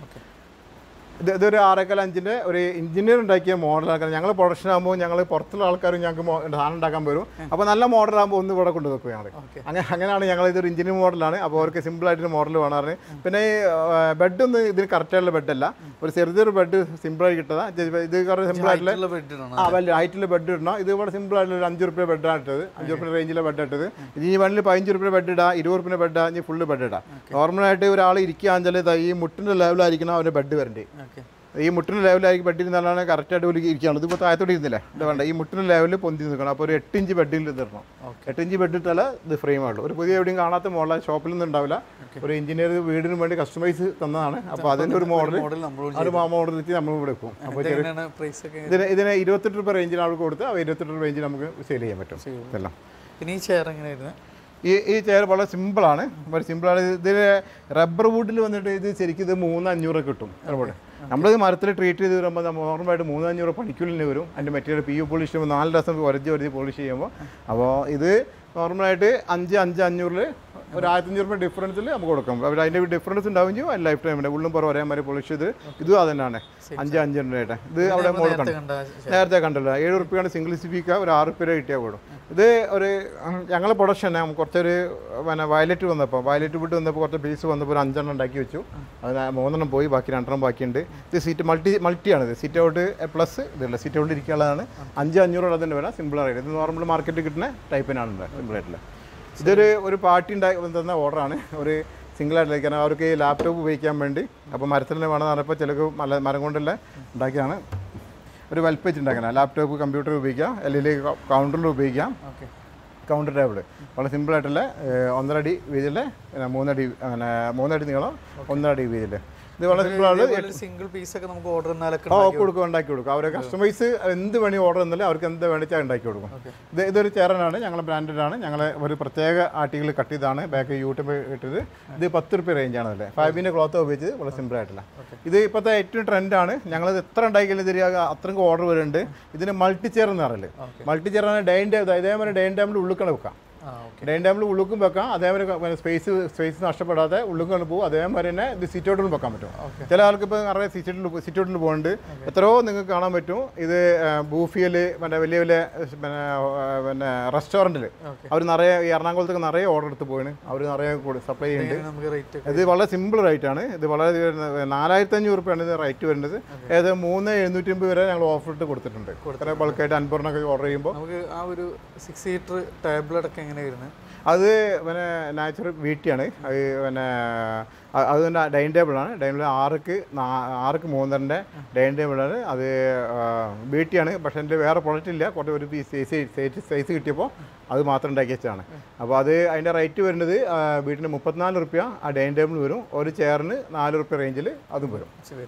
A: ഇത് ഇതൊരു ആറേക്കാൽ അഞ്ചിൻ്റെ ഒരു എഞ്ചിനീയർ ഉണ്ടാക്കിയ മോഡലാണ്. ഞങ്ങൾ പ്രൊഡക്ഷൻ ആകുമ്പോൾ ഞങ്ങൾ പുറത്തുള്ള ആൾക്കാരും ഞങ്ങൾക്ക് സാധനം ഉണ്ടാക്കാൻ വരും. അപ്പോൾ നല്ല മോഡലാകുമ്പോൾ ഒന്ന് ഇവിടെ കൊണ്ട് വെക്കും ഞങ്ങൾ. അങ്ങനെ അങ്ങനെയാണ് ഞങ്ങൾ ഇതൊരു എഞ്ചിനീയർ മോഡലാണ്. അപ്പോൾ അവർക്ക് സിമ്പിളായിട്ടൊരു മോഡൽ വേണമെന്ന്. പിന്നെ ഈ ബെഡൊന്നും ഇതിന് കറക്റ്റായിട്ടുള്ള ബെഡല്ല, ഒരു ചെറിയൊരു ബെഡ് സിമ്പിളായി കിട്ടുക. ഇത് കുറേ സിമ്പിളായിട്ടുള്ള ആ വലിയ ഹൈറ്റിൽ ബെഡ് ഇടണം. ഇത് ഇവിടെ സിമ്പിളായിട്ടുള്ള ഒരു അഞ്ച് റുപ്യ ബെഡാണ് ഇട്ടത്. അഞ്ച് റുപ്യ റേഞ്ചിലെ ബെഡ് ഇട്ടത്. ഇത് ഈ വണ്ടിയിൽ പതിനഞ്ച് റുപ്യ ബെഡ് ഇടാം, ഇരുപത് റുപ്യ ബെഡ് ഇടാം, ഇനി ഫുള്ള് ബെഡ് ഇടാം. നോർമലായിട്ട് ഒരാൾ ഇരിക്കുകയാണെന്ന് വെച്ചാൽ ഈ മുട്ടിൻ്റെ ലെവലായിരിക്കണം അവൻ്റെ ബെഡ് വരേണ്ടത്. ഈ മുട്ടിന് ലെവലായിരിക്കും ബെഡിൽ നിന്നാണ് കറക്റ്റായിട്ട് ഒരു ഇരിക്കുകയാണ്. ഇതിപ്പോൾ താഴത്തോട്ട് ഇരുന്നില്ല, ഇത് വേണ്ട. ഈ മുട്ടിന് ലെവലിൽ പൊന്തി നിൽക്കണം. അപ്പോൾ ഒരു എട്ട് ഇഞ്ച് ബെഡിൽ നിന്നിടണം. എട്ട് ഇഞ്ച് ബെഡ് ഇട്ടാൽ ഇത് ഫ്രെയിം ആവുള്ളൂ. ഒരു പുതിയ എവിടെയും കാണാത്ത മോഡൽ ഷോപ്പിൽ നിന്നും ഉണ്ടാവില്ല. ഒരു എഞ്ചിനീയർ വീടിന് വേണ്ടി കസ്റ്റമൈസ് തന്നതാണ്. അപ്പോൾ അതിൻ്റെ ഒരു മോഡൽ അത് ആ മോഡൽ വെച്ച് നമ്മൾ ഇവിടെ വെക്കും. അപ്പോൾ ഇതിന് ഇതിന് ഇരുപത്തെട്ട് രൂപ റേഞ്ചിന് ആൾക്ക് കൊടുത്ത് ആ ഇരുപത്തെട്ട് രൂപ റേഞ്ചിൽ നമുക്ക് സെയിൽ ചെയ്യാൻ പറ്റും. ഇതെല്ലാം
B: ഈ ചെയർ എങ്ങനെയായിരുന്നു?
A: ഈ ഈ ചെയർ വളരെ സിമ്പിളാണ്, വളരെ സിമ്പിളാണ്. ഇതിൽ റബ്ബർ വുഡിൽ വന്നിട്ട് ഇത് ശരിക്കും ഇത് മൂന്ന് അഞ്ഞൂറ് കിട്ടും. റബ്ബർ നമ്മളിത് മരത്തിൽ ട്രീറ്റ് ചെയ്ത് വരുമ്പോൾ നോർമലായിട്ട് മൂന്ന് അഞ്ഞൂറ് പണിക്കൂലിന് വരും. അതിൻ്റെ മെറ്റീരിയൽ പി യു പോളിഷ് ചെയ്യുമ്പോൾ നാല് ദിവസം ഉരജ് ഉരജ് പോളിഷ് ചെയ്യുമ്പോൾ. അപ്പോൾ ഇത് നോർമലായിട്ട് അഞ്ച് അഞ്ച് അഞ്ഞൂറിൽ ഒരു ആയിരത്തഞ്ഞൂറ് രൂപ ഡിഫറൻസിൽ നമുക്ക് കൊടുക്കാം. അവർ അതിൻ്റെ ഡിഫറൻസ് ഉണ്ടാവും ചെയ്യും. അതിന് ലൈഫ് ടൈമിൻ്റെ ഉള്ളും പുറം ഒരേ മാതിരി പോളിഷ് ചെയ്ത് ഇതും അത് തന്നെയാണ് അഞ്ച് അഞ്ഞൂറിൻ്റെ. ഇത് അവിടെ മോഡൽ കണ്ടു നേരത്തെ കണ്ടല്ലോ. ഏഴ് റുപ്യാണ് സിംഗിൾ സിപ്പിക്ക, ഒരു ആറ് റുപ്യ കിട്ടിയാൽ കൂടും. ഇത് ഒരു ഞങ്ങളെ പ്രൊഡക്ഷൻ കുറച്ചൊരു പിന്നെ വയലറ്റ് വന്നപ്പോൾ വയലറ്റ് വിട്ട് വന്നപ്പോൾ കുറച്ച് പീസ് വന്നപ്പോൾ ഒരു അഞ്ചെണ്ണം ഉണ്ടാക്കി വെച്ചു. അത് മൂന്നെണ്ണം പോയി, ബാക്കി രണ്ടെണ്ണം ബാക്കിയുണ്ട്. ഇത് സീറ്റ് മൾട്ടി മൾട്ടിയാണ്. ഇത് സീറ്റ് ഔട്ട് പ്ലസ് ഇതല്ല, സീറ്റ് ഔട്ട് ഇരിക്കാനുള്ളതാണ്. അഞ്ച് അഞ്ഞൂറ് അതിൻ്റെ വില സിമ്പിളായിട്ട്. ഇത് നോർമൽ മാർക്കറ്റിൽ കിട്ടുന്ന ടൈപ്പിനാണ് സിമ്പിളായിട്ടുള്ള. ഇതൊരു ഒരു പാർട്ടി ഉണ്ടാക്കി തന്ന ഓർഡറാണ്. ഒരു സിംഗിളായിട്ട് കാരണം അവർക്ക് ലാപ്ടോപ്പ് ഉപയോഗിക്കാൻ വേണ്ടി. അപ്പോൾ മരത്തിൽ തന്നെ വേണമെന്ന് പറഞ്ഞപ്പോൾ ചിലക്ക് മല മരം കൊണ്ടല്ല ഉണ്ടാക്കിയാണ്. ഒരു വെൽപ്പേജ് ഉണ്ടാക്കണം. ലാപ്ടോപ്പ് കമ്പ്യൂട്ടർ ഉപയോഗിക്കാം, അല്ലെങ്കിൽ കൗണ്ടറിൽ ഉപയോഗിക്കാം. കൗണ്ടർ ടേബിൾ വളരെ സിമ്പിളായിട്ടുള്ള ഒന്നര അടി വീതിയിൽ മൂന്നടി അങ്ങനെ മൂന്നടി നീളം ഒന്നര അടി വീതിയിൽ. ഇത് വളരെ സിമ്പിളാണ്.
B: സിംഗിൾ പീസൊക്കെ നമുക്ക് ഓർഡർ
A: ഓ കൊടുക്കും, ഉണ്ടാക്കി കൊടുക്കും. അവരെ കസ്റ്റമൈസ് എന്ത് വേണി ഓർഡർ തന്നാലും അവർക്ക് എന്ത് വേണിച്ചാൽ ഉണ്ടാക്കി കൊടുക്കും. ഇത് ഇതൊരു ചെയറാണ്, ഞങ്ങളെ ബ്രാൻഡാണ്. ഞങ്ങളെ ഒരു പ്രത്യേക ആർട്ടിക്കിൾ കട്ട് ചെയ്താണ് ബാക്ക് യൂട്യൂബ് ഇട്ടത്. ഇത് പത്ത് റുപ്യ റേഞ്ചാണ്. അല്ലേ ഫൈബിൻ്റെ ക്ലോത്ത് ഉപയോഗിച്ചത് വളരെ സിമ്പിളായിട്ടുള്ള. ഇത് ഇപ്പോഴത്തെ ഏറ്റവും ട്രെൻഡാണ്. ഞങ്ങളത് എത്ര ഉണ്ടാക്കിയാലും ഇതിൽ അത്രയ്ക്ക് ഓർഡർ വരുന്നുണ്ട്. ഇതിന് മൾട്ടി ചെയർ എന്ന് പറയല്. മൾട്ടി ചെയറാണ് ഡൈനിങ് ടേബിൾ. ഇതേപോലെ ഡൈനിങ് ടേബിളിൽ ഉള്ളിക്കണം വെക്കാം. ഡൈനിങ് ടേബിൾ ഉള്ളുക്കും വെക്കാം. അതേമാതിരി സ്പേസ് സ്പേസ് നഷ്ടപ്പെടാതെ ഉള്ളുക്കും പോകും. അതേമാതിരി തന്നെ ഇത് സിറ്റ് ഔട്ടിലും വെക്കാൻ പറ്റും. ചില ആൾക്ക് ഇപ്പോൾ നിറയെ സിറ്റ് സിറ്റ് ഔട്ടിൽ പോകുന്നുണ്ട്. എത്രയോ നിങ്ങൾക്ക് കാണാൻ പറ്റും. ഇത് ബൂഫിയൽ മറ്റേ വലിയ വലിയ പിന്നെ പിന്നെ റെസ്റ്റോറൻറ്റിൽ അവർ നിറയെ ഈ എറണാകുളത്തൊക്കെ നിറയെ ഓർഡർ എടുത്ത് പോയിന്. അവർ നിറയെ സപ്ലൈ ചെയ്യുന്നുണ്ട്. ഇത് വളരെ സിമ്പിൾ റേറ്റാണ്. ഇത് വളരെ നാലായിരത്തി അഞ്ഞൂറ് റുപ്യാണ് ഇത് റേറ്റ് വരുന്നത്. ഏത് മൂന്ന് എഴുന്നൂറ്റി അമ്പത് വരെ ഞങ്ങൾ ഓഫർ ഇട്ട് കൊടുത്തിട്ടുണ്ട്. കുറേ ബൾക്കായിട്ട് അൻപറിനൊക്കെ ഓർഡർ ചെയ്യുമ്പോൾ
B: നമുക്ക് ആ ഒരു സിക്സ് സീറ്റർ ടേബിൾ അടക്കം എങ്ങനെ വരുന്നത്?
A: അത് പിന്നെ നാച്ചുറൽ വീട്ടിയാണ്. അത് പിന്നെ അത് തന്നെ ഡൈനിങ് ടേബിളാണ്. ഡൈനിങ് ടേബിൾ ആർക്ക് ആർക്ക് മൂന്നരൻ്റെ ഡൈനിങ് ടേബിളാണ്. അത് ബീട്ടിയാണ്, പക്ഷേ എൻ്റെ വേറെ പ്രൊഡക്റ്റ് ഇല്ല. കുറച്ച് ഒരു പീസ് സൈസ് സൈസ് കിട്ടിയപ്പോൾ അത് മാത്രം ഉണ്ടാക്കി വെച്ചതാണ്. അപ്പോൾ അത് അതിൻ്റെ റേറ്റ് വരുന്നത് വീട്ടിന് മുപ്പത്തിനാല് റുപ്യ ആ ഡൈനിങ് ടേബിൾ വരും. ഒരു ചെയറിന് നാല് റുപ്യ റേഞ്ചിൽ അതും വരും.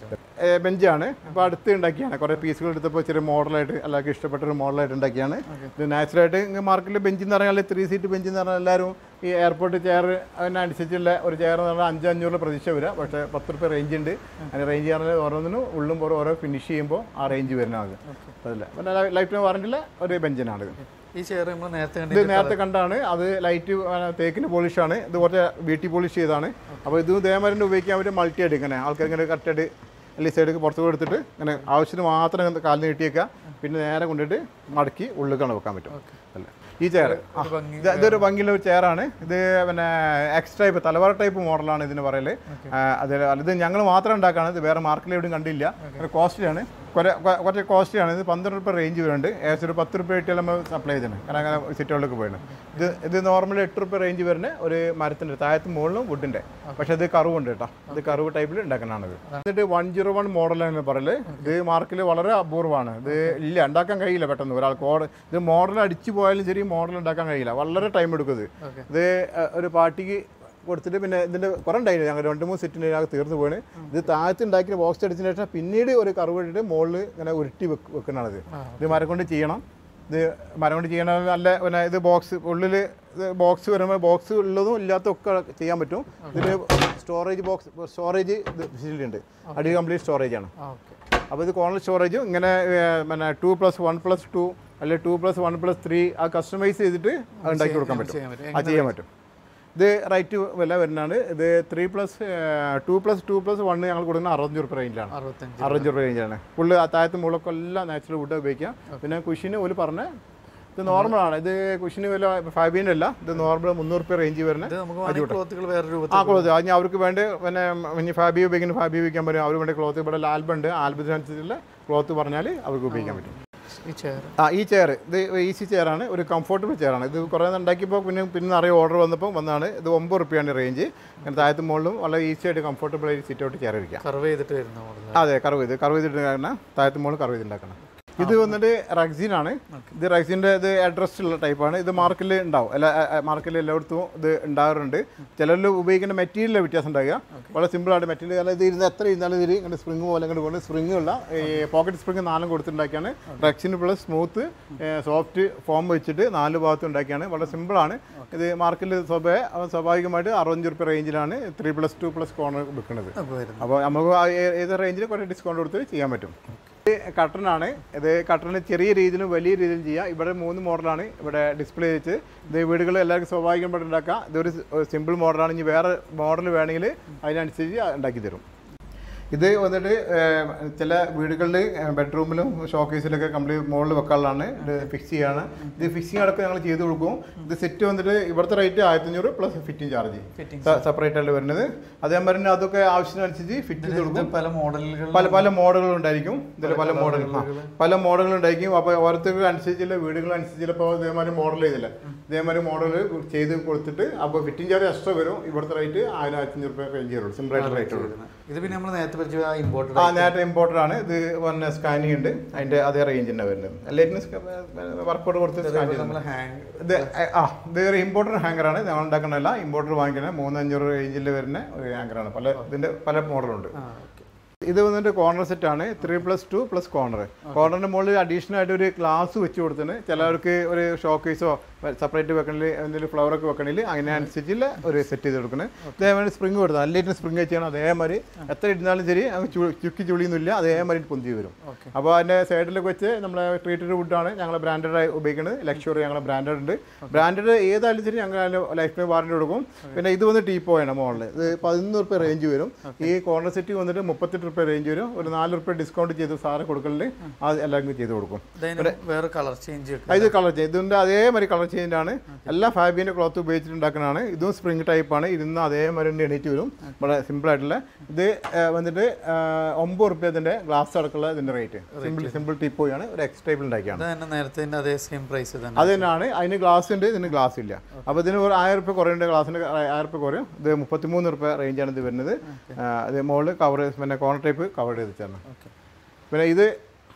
A: ബെഞ്ചാണ് ഇപ്പോൾ അടുത്ത് ഉണ്ടാക്കിയാണ്. കുറേ പീസുകൾ എടുത്തപ്പോൾ ചെറിയ മോഡലായിട്ട് എല്ലാവർക്കും ഇഷ്ടപ്പെട്ടൊരു മോഡലായിട്ട് ഉണ്ടാക്കിയാണ്. ഇത് നാച്ചുറലായിട്ട് മാർക്കറ്റിൽ ബെഞ്ച് എന്ന് പറഞ്ഞാൽ ത്രീ സീറ്റ് ബെഞ്ച് എന്ന് പറഞ്ഞാൽ എല്ലാവരും ഈ എയർപോർട്ട് ചെയർ അതിനനുസരിച്ചുള്ള ഒരു ചെയർ എന്ന് പറഞ്ഞാൽ അഞ്ച് അഞ്ഞൂറ് പ്രതീക്ഷ വരിക. പക്ഷേ പത്ത് റുപ്യ റേഞ്ച് ഉണ്ട്. അതിന് റേഞ്ച് പറഞ്ഞാൽ ഓരോന്നിനും ഉള്ളും പുറം ഓരോ ഫിനിഷ് ചെയ്യുമ്പോൾ ആ റേഞ്ച് വരുന്നതാണ്. അതല്ല പിന്നെ ലൈഫ് ടൈം വാറണ്ടിയുള്ള ഒരു ബെഞ്ചിനാണ്.
B: ഈ ചെയർ നമ്മൾ നേരത്തെ
A: ഇത് നേരത്തെ കണ്ടാണ്. അത് ലൈറ്റ് തേക്കിന് പോളിഷാണ്. ഇത് കുറച്ച് ബ്യൂട്ടി പോളിഷ് ചെയ്താണ്. അപ്പോൾ ഇത് ഇതേമാതിരി ഉപയോഗിക്കാൻ പറ്റും. മൾട്ടി ആയിട്ട് ഇങ്ങനെ ആൾക്കാർ ഇങ്ങനെ കറക്റ്റായിട്ട് എല്ലാ സൈഡിൽ പുറത്ത് കൊടുത്തിട്ട് ഇങ്ങനെ ആവശ്യത്തിന് മാത്രം കാലിന് നീട്ടിയേക്കുക. പിന്നെ നേരെ കൊണ്ടിട്ട് മടക്കി ഉള്ളിൽ വെക്കാൻ പറ്റും. അല്ലേ ഈ ചെയർ ഇതൊരു ഭംഗിയുള്ള ഒരു ചെയറാണ്. ഇത് പിന്നെ എക്സ് ടൈപ്പ് തലവാര ടൈപ്പ് മോഡലാണ് ഇതിന് പറയല്. അത് ഇത് ഞങ്ങൾ മാത്രം ഉണ്ടാക്കുകയാണ്. ഇത് വേറെ മാർക്കറ്റിൽ എവിടെയും കണ്ടില്ല. കോസ്റ്റ്ലിയാണ്, കുറേ കുറച്ച് കോസ്റ്റ്ലിയാണ്. ഇത് പന്ത്രണ്ട് റുപ്യ റേഞ്ച് വരുന്നുണ്ട്. ഏകദേശം ഒരു പത്ത് റുപ്യ കിട്ടിയാൽ നമ്മൾ സപ്ലൈ ചെയ്തിട്ടുണ്ട്. കാരണം അങ്ങനെ സിറ്റുകളിലേക്ക് പോയിട്ട് ഇത് ഇത് നോർമലി എട്ട് റുപ്യ റേഞ്ച് വരുന്ന ഒരു മരത്തിൻ്റെ താഴത്തും മുകളിലും വുഡിൻ്റെ. പക്ഷേ ഇത് കറുവുണ്ട് കേട്ടോ. ഇത് കറുവ് ടൈപ്പിൽ ഉണ്ടാക്കുന്നതാണിത്. എന്നിട്ട് വൺ ജീറോ വൺ മോഡലാണ് പറയല്. ഇത് മാർക്കറ്റിൽ വളരെ അപൂർവമാണ്. ഇത് ഇല്ല, ഉണ്ടാക്കാൻ കഴിയില്ല പെട്ടെന്ന് ഒരാൾക്ക്. ഓർഡർ ഇത് മോഡൽ അടിച്ചു പോയാലും ശരി മോഡൽ ഉണ്ടാക്കാൻ കഴിയില്ല. വളരെ ടൈം എടുക്കും. ഇത് ഇത് ഒരു പാർട്ടിക്ക് കൊടുത്തിട്ട് പിന്നെ ഇതിൻ്റെ കുറേ ഉണ്ടായില്ല. ഞങ്ങൾ രണ്ട് മൂന്ന് സെറ്റിന് ഞങ്ങൾ തീർന്നു പോയാണ്. ഇത് താഴത്ത് ഉണ്ടാക്കിയ ബോക്സ് അടിച്ചതിന് ശേഷം പിന്നീട് ഒരു കറുവ് ഇട്ടിട്ട് മുകളിൽ ഇങ്ങനെ ഉരുട്ടി വെക്ക് വെക്കുന്നതാണിത്. ഇത് മരം കൊണ്ട് ചെയ്യണം. ഇത് മരം കൊണ്ട് ചെയ്യണ നല്ല പിന്നെ ഇത് ബോക്സ് ഉള്ളിൽ ബോക്സ് വരുമ്പോൾ ബോക്സ് ഉള്ളതും ഇല്ലാത്തതും ഒക്കെ ചെയ്യാൻ പറ്റും. ഇതിൽ സ്റ്റോറേജ് ബോക്സ് സ്റ്റോറേജ് ഇത് ഫെസിലിറ്റി ഉണ്ട്. അടി കംപ്ലീറ്റ് സ്റ്റോറേജാണ്. അപ്പോൾ ഇത് കോർണർ സ്റ്റോറേജും ഇങ്ങനെ പിന്നെ two plus one plus two അല്ലെങ്കിൽ two plus one plus three ആ കസ്റ്റമൈസ് ചെയ്തിട്ട് അത് ഉണ്ടാക്കി കൊടുക്കാൻ പറ്റും. അത് ചെയ്യാൻ പറ്റും. ഇത് റേറ്റ് വില വരുന്നതാണ്. ഇത് three plus two plus two plus one ഞങ്ങൾ കൊടുക്കുന്ന അറുപത്തഞ്ച് റുപ്യ റേഞ്ചിലാണ്. അറുപത്തഞ്ച് റുപ്യ റേഞ്ചാണ്. ഫുള്ള് താഴത്ത് മുകളൊക്കെ എല്ലാം നാച്ചുറൽ വുഡ് ഉപയോഗിക്കാം. പിന്നെ കുഷിന് ഒരു പറഞ്ഞ ഇത് നോർമലാണ്. ഇത് കുഷിന് വില ഫൈബീൻ്റെ അല്ല. ഇത് നോർമൽ മുന്നൂറ് റുപ്യ റേഞ്ച് വരുന്നത്. ആ ക്ലോത്ത് അതിന് അവർക്ക് വേണ്ടി പിന്നെ ഇനി ഫാബി ഉപയോഗിക്കുന്ന ഫാബി ഉപയോഗിക്കാൻ പറ്റും. അവർ വേണ്ടി ക്ലോത്ത് ഇവിടെ ആൽബുണ്ട്. ആൽബത്തിനനുസരിച്ചുള്ള ക്ലോത്ത് പറഞ്ഞാൽ അവർക്ക് ഉപയോഗിക്കാൻ പറ്റും. ആ ഈ ചെയർ ഇത് ഈസി ചെയറാണ്. ഒരു കംഫർട്ടബിൾ ചെയറാണ്. ഇത് കുറേ ഉണ്ടാക്കിയപ്പോൾ പിന്നെ പിന്നെ നിറയെ ഓർഡർ വന്നപ്പോൾ വന്നാണ്. ഇത് ഒമ്പത് റുപ്യാണ് റേഞ്ച്. അങ്ങനെ താഴത്ത് മുകളിലും വളരെ ഈസി ആയിട്ട് കംഫർട്ടബിൾ ആയിട്ട് സിറ്റ് ഔട്ട് ചെയർ ഇരിക്കാം.
B: കർവ് ചെയ്തിട്ട് വരുന്ന
A: അതെ കർവ് ചെയ്ത് കർവ് ചെയ്തിട്ട് കാരണം താഴത്ത് മുകളിൽ കർവ് ചെയ്തുണ്ടാക്കണം. ഇത് വന്നിട്ട് റക്സിനാണ്. ഇത് റക്സിൻ്റെ ഇത് അഡ്രസ് ഉള്ള ടൈപ്പാണ്. ഇത് മാർക്കറ്റിൽ ഉണ്ടാവും. എല്ലാ മാർക്കറ്റിൽ എല്ലായിടത്തും ഇത് ഉണ്ടാകാറുണ്ട്. ചിലരിൽ ഉപയോഗിക്കുന്ന മെറ്റീരിയലിലെ വ്യത്യാസം ഉണ്ടാകുക. വളരെ സിമ്പിളായിട്ട് മെറ്റീരിയൽ. കാരണം ഇത് ഇരുന്ന് എത്ര ഇരുന്നാലും ഇതിൽ ഇങ്ങനെ സ്പ്രിങ് പോലെ ഇങ്ങോട്ട് കൊണ്ട് സ്പ്രിങ് ഉള്ള ഈ പോക്കറ്റ് സ്പ്രിങ് നാലും കൊടുത്തുണ്ടാക്കിയാണ്. റക്സിന് പ്ലസ് സ്മൂത്ത് സോഫ്റ്റ് ഫോം വെച്ചിട്ട് നാല് ഭാഗത്തും ഉണ്ടാക്കിയാണ്. വളരെ സിമ്പിളാണ്. ഇത് മാർക്കറ്റിൽ സ്വഭ സ്വാഭാവികമായിട്ട് അറുപത്തഞ്ച് റുപ്യ റേഞ്ചിലാണ് three plus two plus corner വിൽക്കുന്നത്. അപ്പോൾ നമുക്ക് ഏത് റേഞ്ചിൽ കുറേ ഡിസ്കൗണ്ട് കൊടുത്ത് ചെയ്യാൻ പറ്റും. ഇത് കട്ടനാണ്. ഇത് കട്ടന് ചെറിയ രീതിയിലും വലിയ രീതിയിലും ചെയ്യാം. ഇവിടെ മൂന്ന് മോഡലാണ് ഇവിടെ ഡിസ്പ്ലേ വെച്ച്. ഇത് വീടുകൾ എല്ലാവർക്കും സ്വാഭാവികമായിട്ട് ഉണ്ടാക്കാം. ഇതൊരു സിമ്പിൾ മോഡലാണ്. ഇനി വേറെ മോഡൽ വേണമെങ്കിൽ അതിനനുസരിച്ച് ഉണ്ടാക്കി തരും. ഇത് വന്നിട്ട് ചില വീടുകളിൽ ബെഡ്റൂമിലും ഷോക്കേസിലൊക്കെ കംപ്ലീറ്റ് മുകളിൽ വെക്കാനുള്ളതാണ്. ഇത് ഫിക്സ് ചെയ്യാണ്. ഇത് ഫിക്സിങ് അടക്കം ഞങ്ങൾ ചെയ്ത് കൊടുക്കും. ഇത് സെറ്റ് വന്നിട്ട് ഇവിടുത്തെ റേറ്റ് ആയിരത്തി അഞ്ഞൂറ് പ്ലസ് ഫിറ്റിംഗ് ചാർജ് സെപ്പറേറ്റ് ആയിട്ട് വരുന്നത്. അതേമാതിരി തന്നെ അതൊക്കെ ആവശ്യത്തിനനുസരിച്ച് ഫിറ്റ് ചെയ്ത് കൊടുക്കും. പല മോഡലുകൾ പല പല മോഡലുകൾ ഉണ്ടായിരിക്കും. ഇതിൽ പല മോഡൽ പല മോഡലുകൾ ഉണ്ടായിരിക്കും. അപ്പോൾ ഓരോരുത്തർക്ക് അനുസരിച്ചുള്ള വീടുകളനുസരിച്ച് ഇപ്പോൾ ഇതേമാതിരി മോഡൽ ചെയ്തില്ല ഇതേമാതിരി മോഡൽ ചെയ്ത് കൊടുത്തിട്ട് അപ്പോൾ ഫിറ്റിംഗ് ചാർജ് എക്സ്ട്രാ വരും. ഇവിടുത്തെ റേറ്റ് ആയിരം ആയിരത്തി അഞ്ഞൂറ് രൂപ റേഞ്ച് വരുള്ളൂ. സിമ്പിളായിട്ട് റേറ്റ് ഉള്ളൂ. ഇത് പിന്നെ നമ്മൾ നേരത്തെ ഇമ്പോർട്ടഡ് ആ നേരത്തെ ഇമ്പോർട്ടഡ് ആണ്. ഇത് പിന്നെ സ്കാനിങ് ഉണ്ട്. അതിൻ്റെ അതേ റേഞ്ചിൻ്റെ വരുന്നത്. എല്ലാറ്റിനും വർക്കൗട്ട് കൊടുത്ത് സ്കാൻ ചെയ്ത് ഇത് ആ ഇത് ഒരു ഇമ്പോർട്ടഡ് ഹാങ്കറാണ്. ഞങ്ങൾ ഉണ്ടാക്കണമല്ല. ഇമ്പോർട്ടഡ് വാങ്ങിക്കുന്നത് മൂന്ന് അഞ്ഞൂറ് റേഞ്ചിൽ വരുന്ന ഒരു ഹാങ്കറാണ്. പല ഇതിൻ്റെ പല മോഡലുണ്ട്. ഇത് വന്നിട്ട് കോർണർ സെറ്റാണ്. Three plus two plus corner. കോർണറിൻ്റെ മുകളിൽ അഡീഷണൽ ആയിട്ട് ഒരു ഗ്ലാസ് വെച്ച് കൊടുത്തിന്. ചിലവർക്ക് ഒരു ഷോക്കേസോ സെപ്പറേറ്റ് വെക്കണമെങ്കിൽ എന്തെങ്കിലും ഫ്ലവറൊക്കെ വെക്കണമെങ്കിൽ അതിനനുസരിച്ചുള്ള ഒരു സെറ്റ് ചെയ്ത് കൊടുക്കുന്നത്. അതേമാതിരി സ്പ്രിങ് കൊടുത്താൽ നല്ലതായിട്ട് സ്പ്രിങ് ചെയ്യണം. അതേമാതിരി എത്ര ഇരുന്നാലും ശരി അങ്ങ് ചുക്കി ചുളിയൊന്നുമില്ല. അതേമാതിരി പൊന്തി വരും. അപ്പോൾ അതിൻ്റെ സൈഡിലൊക്കെ വെച്ച് നമ്മളെ ട്രീറ്റഡ് വുഡാണ് ഞങ്ങൾ ബ്രാൻഡഡായി ഉപയോഗിക്കുന്നത്. ലക്ഷറി ഞങ്ങൾ ബ്രാൻഡഡ് ഉണ്ട്. ബ്രാൻഡഡ് ഏതായാലും ശരി ഞങ്ങൾ അതിന് ലൈഫ് ടൈം വാറണ്ടി കൊടുക്കും. പിന്നെ ഇത് വന്ന് ടീപ്പോയാണ് മോഡൽ. ഇത് പതിനൊന്ന് റുപ്യ റേഞ്ച് വരും. ഈ കോർണർ സെറ്റ് വന്നിട്ട് മുപ്പത്തെട്ട് റുപ്യ റേഞ്ച് വരും. ഒരു നാല് റുപ്യ ഡിസ്കൗണ്ട് ചെയ്ത് സാറ് കൊടുക്കലിൽ അത് എല്ലാവർക്കും ചെയ്ത് കൊടുക്കും.
B: വേറെ കളർ ചേഞ്ച്
A: ഇത് കളർ ചേഞ്ച് ഇതിൻ്റെ അതേമാതിരി കളർ ചേഞ്ച് ആണ്. എല്ലാ ഫാബിൻ്റെ ക്ലോത്ത് ഉപയോഗിച്ചിട്ട് ഉണ്ടാക്കുന്നതാണ്. ഇതും സ്പ്രിംഗ് ടൈപ്പാണ്. ഇതിന്ന് അതേമാതിരി തന്നെ എണീറ്റ് വരും. വളരെ സിമ്പിളായിട്ടുള്ള ഇത് വന്നിട്ട് ഒമ്പത് റുപ്യ ഇതിൻ്റെ ഗ്ലാസ് അടക്കമുള്ള ഇതിൻ്റെ റേറ്റ്. Simple simple ടിപ്പോയാണ്. ഒരു എക്സ് ടൈപ്പിൽ ഉണ്ടാക്കിയാണ്.
B: നേരത്തെ അതേ സെയിം പ്രൈസ്
A: അത് തന്നെയാണ്. അതിന് ഗ്ലാസ് ഉണ്ട്, ഇതിന് ഗ്ലാസ് ഇല്ല. അപ്പോൾ ഇതിന് ഒരു ആയിരം റുപ്യ കുറയുണ്ട്. ഗ്ലാസിന് ആയിരം റുപ്യ കുറയും. ഇത് മുപ്പത്തിമൂന്ന് റുപ്യ റേഞ്ചാണ് ഇത് വരുന്നത്. ഇത് മുകളിൽ കവർ പിന്നെ കോർണർ ടൈപ്പ് കവർ ചെയ്ത് വെച്ചാണ്. പിന്നെ ഇത്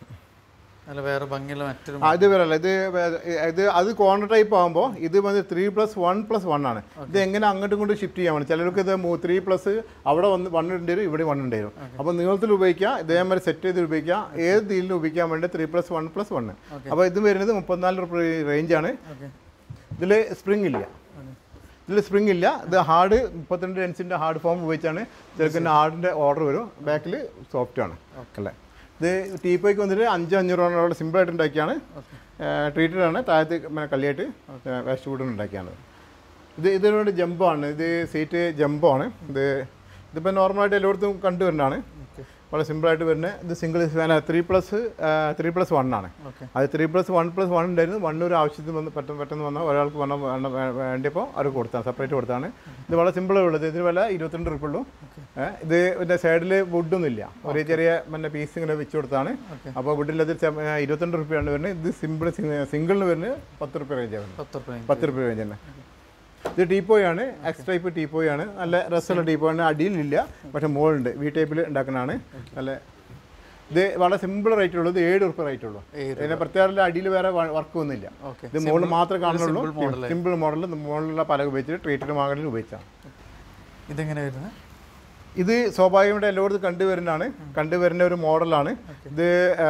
B: വേറെ ഭംഗിയുള്ള മറ്റൊരു
A: ഇത് വരല്ല. ഇത് ഇത് അത് കോർണർ ടൈപ്പ് ആകുമ്പോൾ ഇത് വന്ന് three plus one plus one ആണ്. ഇത് എങ്ങനെ അങ്ങോട്ടും ഇങ്ങോട്ടും ഷിഫ്റ്റ് ചെയ്യാൻ വേണം. ചിലർക്ക് ഇത് ത്രീ പ്ലസ് അവിടെ വന്ന് വൺ ഉണ്ട് വരും, ഇവിടെ വൺ ഉണ്ട് വരും. അപ്പോൾ നീളത്തിൽ ഉപയോഗിക്കുക, ഇതേമാതിരി സെറ്റ് ചെയ്ത് ഉപയോഗിക്കുക. ഏത് തീലിൽ ഉപയോഗിക്കാൻ വേണ്ടി three plus one plus one. അപ്പോൾ ഇത് വരുന്നത് മുപ്പത്തിനാല് റുപ്യ റേഞ്ചാണ്. ഇതിൽ സ്പ്രിംഗ് ഇല്ല. ഇതിൽ സ്പ്രിംഗ് ഇല്ല. ഇത് ഹാർഡ് മുപ്പത്തിരണ്ട് ഇഞ്ചിൻ്റെ ഹാർഡ് ഫോം ഉപയോഗിച്ചാണ്. ചിലർക്ക് ഹാർഡിൻ്റെ ഓർഡർ വരും. ബാക്കിൽ സോഫ്റ്റ് ആണ് അല്ലേ. ഇത് ടീപ്പോയ്ക്ക് വന്നിട്ട് അഞ്ച് അഞ്ഞൂറോളം സിമ്പിളായിട്ട് ഉണ്ടാക്കിയാണ്. ട്രീറ്റഡ് ആണ്. താഴത്ത് കല്ലിയായിട്ട് വേസ്റ്റ് വുഡ് ഉണ്ടാക്കിയാണ്. ഇത് ഇതിനോട് ജംബാണ്. ഇത് സീറ്റ് ജംബാണ്. ഇത് ഇതിപ്പോൾ നോർമലായിട്ട് എല്ലായിടത്തും കണ്ടുവരുന്നതാണ്. വളരെ സിമ്പിളായിട്ട് വരുന്നത്. ഇത് single three plus three plus one ആണ്. അത് three plus one plus one ഉണ്ടായിരുന്നു. വൺ ഒരു ആവശ്യത്തിന് വന്ന് പെട്ടെന്ന് പെട്ടെന്ന് വന്നാൽ ഒരാൾക്ക് വന്ന വേണ്ടിയപ്പോൾ അവർ കൊടുത്താണ്, സെപ്പറേറ്റ് കൊടുത്താണ്. ഇത് വളരെ സിമ്പിളാണ് ഉള്ളത്. ഇതിന് വില ഇരുപത്തിരണ്ട് റുപ്യ ഉള്ളൂ. ഇത് ഇതിൻ്റെ സൈഡിൽ വുഡൊന്നും ഇല്ല. ഒരു ചെറിയ പിന്നെ പീസ് ഇങ്ങനെ വെച്ച് കൊടുത്താണ്. അപ്പോൾ വുഡിൽ അത് ഇരുപത്തിരണ്ട് റുപ്യാണ് വരുന്നത്. ഇത് സിമ്പിൾ സിംഗിളിന് വരുന്നത് പത്ത് റുപ്യ റേഞ്ചാണ്. പത്ത് റുപ്യ റേഞ്ച് തന്നെ. ഇത് ടീപ്പോയാണ്. X type ടീപ്പോയാണ്. നല്ല രസമുള്ള ടീപ്പോയാണ്. അടിയിലില്ല, പക്ഷേ മുകളിലുണ്ട്. വി ടൈപ്പിൽ ഉണ്ടാക്കുന്നതാണ്. നല്ല ഇത് വളരെ സിമ്പിൾ റേറ്റ് ഉള്ളൂ. ഇത് ഏഴ് റുപ്യ റേറ്റ് ഉള്ളൂ. ഇതിനെ പ്രത്യേക അടിയിൽ വേറെ വർക്കൊന്നുമില്ല. ഇത് മുകളിൽ മാത്രമേ കാണുന്നുള്ളൂ. സിമ്പിൾ മോഡൽ മുകളിലുള്ള പല ഉപയോഗിച്ചിട്ട് ട്രീറ്റഡ് മാർക്കറ്റിൽ ഉപയോഗിച്ചാണ്.
B: ഇതെങ്ങനെ വരുന്നത്?
A: ഇത് സ്വാഭാവികമായിട്ട് എല്ലായിടത്തും കണ്ടുവരുന്നതാണ്. കണ്ടുവരുന്ന ഒരു മോഡലാണ്. ഇത്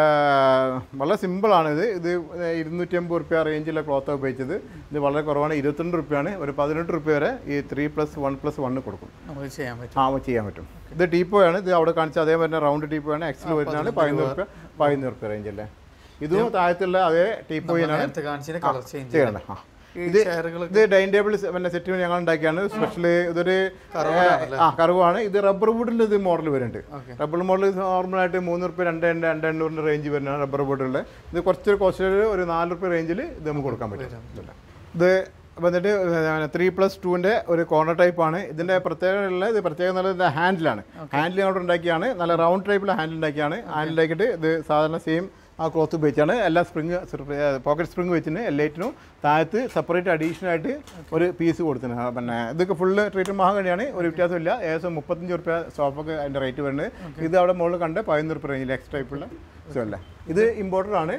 A: വളരെ സിമ്പിളാണ്. ഇത് ഇത് ഇരുന്നൂറ്റി അമ്പത് റുപ്യ റേഞ്ചിലുള്ള ക്ലോത്താണ് ഉപയോഗിച്ചത്. ഇത് വളരെ കുറവാണ്. ഇരുപത്തിരണ്ട് റുപ്യാണ്. ഒരു പതിനെട്ട് റുപ്യ വരെ ഈ three plus one plus one കൊടുക്കും.
B: ചെയ്യാൻ പറ്റും.
A: ആ ചെയ്യാൻ പറ്റും. ഇത് ടീപ്പോയാണ്. ഇത് അവിടെ കാണിച്ച അതേ വരുന്ന റൗണ്ട് ടീപ്പോയാണ്. എക്സിൽ വരുന്നതാണ്. പതിനൂറ് റുപ്യ പതിനൂറ് റുപ്യ റേഞ്ചല്ലേ. ഇതും താഴത്തുള്ള അതേ ടീപ്പോയിനാണ് ചെയ്യണം. ആ ഇത് ഇത് ഡൈനിങ് ടേബിൾ പിന്നെ സെറ്റ് ഞങ്ങൾ ഉണ്ടാക്കിയാണ്. സ്പെഷ്യല് ഇതൊരു ആ കറുവാണ്. ഇത് റബ്ബർ വുഡിൽ ഇത് മോഡൽ വരുന്നുണ്ട്. റബ്ബർ മോഡൽ നോർമലായിട്ട് മൂന്ന് റുപ്യ രണ്ട് രണ്ട് രണ്ട് എണ്ണൂറിൻ്റെ റേഞ്ച് വരുന്നതാണ് റബ്ബർ വുഡിൽ. ഇത് കുറച്ചൊരു കോസ്റ്റ് ഒരു നാല് റുപ്യ റേഞ്ചിൽ ഇത് നമുക്ക് കൊടുക്കാൻ പറ്റും. ഇത് വന്നിട്ട് ത്രീ പ്ലസ് ടുവിൻ്റെ ഒരു കോർണർ ടൈപ്പാണ്. ഇതിൻ്റെ പ്രത്യേകതയുള്ള ഇത് പ്രത്യേകം നല്ല ഹാൻഡിലാണ്. ഹാൻഡിൽ അങ്ങോട്ട് ഉണ്ടാക്കിയാണ്. നല്ല റൗണ്ട് ടൈപ്പിൽ ഹാൻഡിൽ ഉണ്ടാക്കിയാണ്. ഹാൻഡിൽ ഉണ്ടാക്കിയിട്ട് ഇത് സാധാരണ സെയിം ആ ക്ലോത്ത് ഉപയോഗിച്ചാണ്. എല്ലാ സ്പ്രിങ് പോക്കറ്റ് സ്പ്രിങ് വെച്ചിന് എല്ലാറ്റിനും താഴത്ത് സെപ്പറേറ്റ് അഡീഷണൽ ആയിട്ട് ഒരു പീസ് കൊടുത്തിന്. പിന്നെ ഇതൊക്കെ ഫുള്ള് ട്രീറ്റ് മഹാഗണിയാണ്. ഒരു വ്യത്യാസമില്ല. ഏകദേശം മുപ്പത്തഞ്ച് റുപ്യ സോഫൊക്കെ അതിൻ്റെ റേറ്റ് വരുന്നത്. ഇത് അവിടെ മുകളിൽ കണ്ട് പതിനൊന്ന് റുപ്യ റേഞ്ചിൽ എക്സ് ടൈപ്പുള്ള ഇതല്ല. ഇത് ഇമ്പോർട്ടഡ് ആണ്.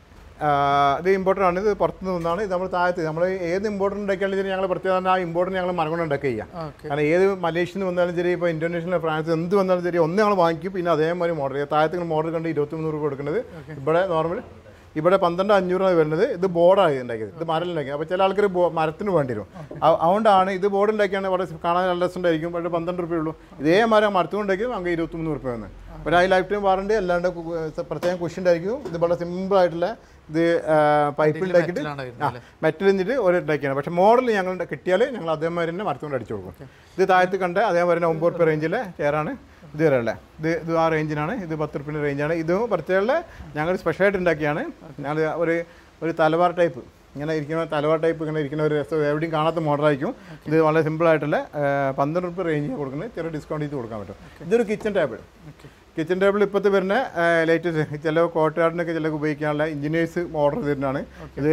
A: ഇത് ഇമ്പോർട്ടൻ്റ് ആണ്. ഇത് പുറത്തു നിന്നാണ്. ഇത് നമ്മൾ താഴത്ത് നമ്മൾ ഏത് ഇമ്പോർട്ടൻ്റ് ഉണ്ടാക്കിയാലും ശരി ഞങ്ങൾ പ്രത്യേകം ആ ഇമ്പോർട്ടൻ്റ് ഞങ്ങൾ മരകൊണ്ട് ഉണ്ടാക്കുക ചെയ്യാം. കാരണം ഏത് മലേഷ്യയിൽ നിന്ന് വന്നാലും ശരി, ഇപ്പോൾ ഇന്തോനേഷ്യയിൽ ഫ്രാൻസ് എന്ത് വന്നാലും ശരി, ഒന്ന് ഞങ്ങൾ വാങ്ങിക്കും. പിന്നെ അതേമാതിരി മോഡൽ ചെയ്യുക. താഴത്ത് മോഡൽ കണ്ട് ഇരുപത്തി മൂന്ന് രൂപ കൊടുക്കുന്നത്. ഇവിടെ നോർമൽ ഇവിടെ പന്ത്രണ്ട് അഞ്ഞൂറാണ് വരുന്നത്. ഇത് ബോർഡാണ് ഉണ്ടാക്കിയത്. ഇത് മരം ഉണ്ടാക്കിയത്. അപ്പോൾ ചില ആൾക്കാർ മരത്തിന് വേണ്ടി വരും. അതുകൊണ്ടാണ് ഇത് ബോർഡ് ഉണ്ടാക്കിയാണ് വളരെ കാണാൻ നല്ല രസമുണ്ടായിരിക്കും. പക്ഷേ പന്ത്രണ്ട് റുപ്യ ഉള്ളൂ. ഇതേ മരം മരത്തുകൊണ്ടാക്കിയത് നമുക്ക് ഇരുപത്തി മൂന്ന് റുപ്യ വന്ന്. പിന്നെ അതിൽ ലൈഫ് ടൈം വാറണ്ടി അല്ലാണ്ട് പ്രത്യേകം കുഷൻ ഉണ്ടായിരിക്കും. ഇത് വളരെ സിമ്പിളായിട്ടുള്ള ഇത് പൈപ്പിൽ ഉണ്ടാക്കിയിട്ട് ആ മെറ്റൽ എന്നിട്ട് ഒരു ഉണ്ടാക്കിയാണ്. പക്ഷേ മോഡൽ ഞങ്ങൾ കിട്ടിയാൽ ഞങ്ങൾ അതേമാതിരി തന്നെ മരത്തുകൊണ്ട് അടിച്ചു കൊടുക്കും. ഇത് താഴത്ത് കണ്ട് അതേമാതിരി തന്നെ ഒമ്പത് റുപ്യ റേഞ്ചിലെ ചെയറാണ് ഇത് വരല്ലേ. ഇത് ഇത് ആ റേഞ്ചിനാണ്. ഇത് പത്ത് റുപ്യൻ്റെ റേഞ്ചാണ്. ഇതും പ്രത്യേക ഞങ്ങൾ സ്പെഷ്യലായിട്ട് ഉണ്ടാക്കിയാണ്. ഞങ്ങൾ ഒരു ഒരു തലവാർ ടൈപ്പ് ഇങ്ങനെ ഇരിക്കുന്ന തലവാർ ടൈപ്പ് ഇങ്ങനെ ഇരിക്കുന്ന ഒരു രസം എവിടെയും കാണാത്ത മോഡലായിരിക്കും. ഇത് വളരെ സിമ്പിളായിട്ടുള്ള പന്ത്രണ്ട് റുപ്യ റേഞ്ചിൽ കൊടുക്കുന്നത്. ചെറിയ ഡിസ്കൗണ്ട് ചെയ്ത് കൊടുക്കാൻ പറ്റും. ഇതൊരു കിച്ചൺ ടേബിൾ. കിച്ചൺ ടേബിൾ ഇപ്പോഴത്തെ വരുന്ന ലേറ്റസ്റ്റ് ചില കോർട്ട്യാർഡിനൊക്കെ ചിലർക്ക് ഉപയോഗിക്കാനുള്ള എഞ്ചിനീയേഴ്സ് ഓർഡർ തരുന്നതാണ്. ഇത്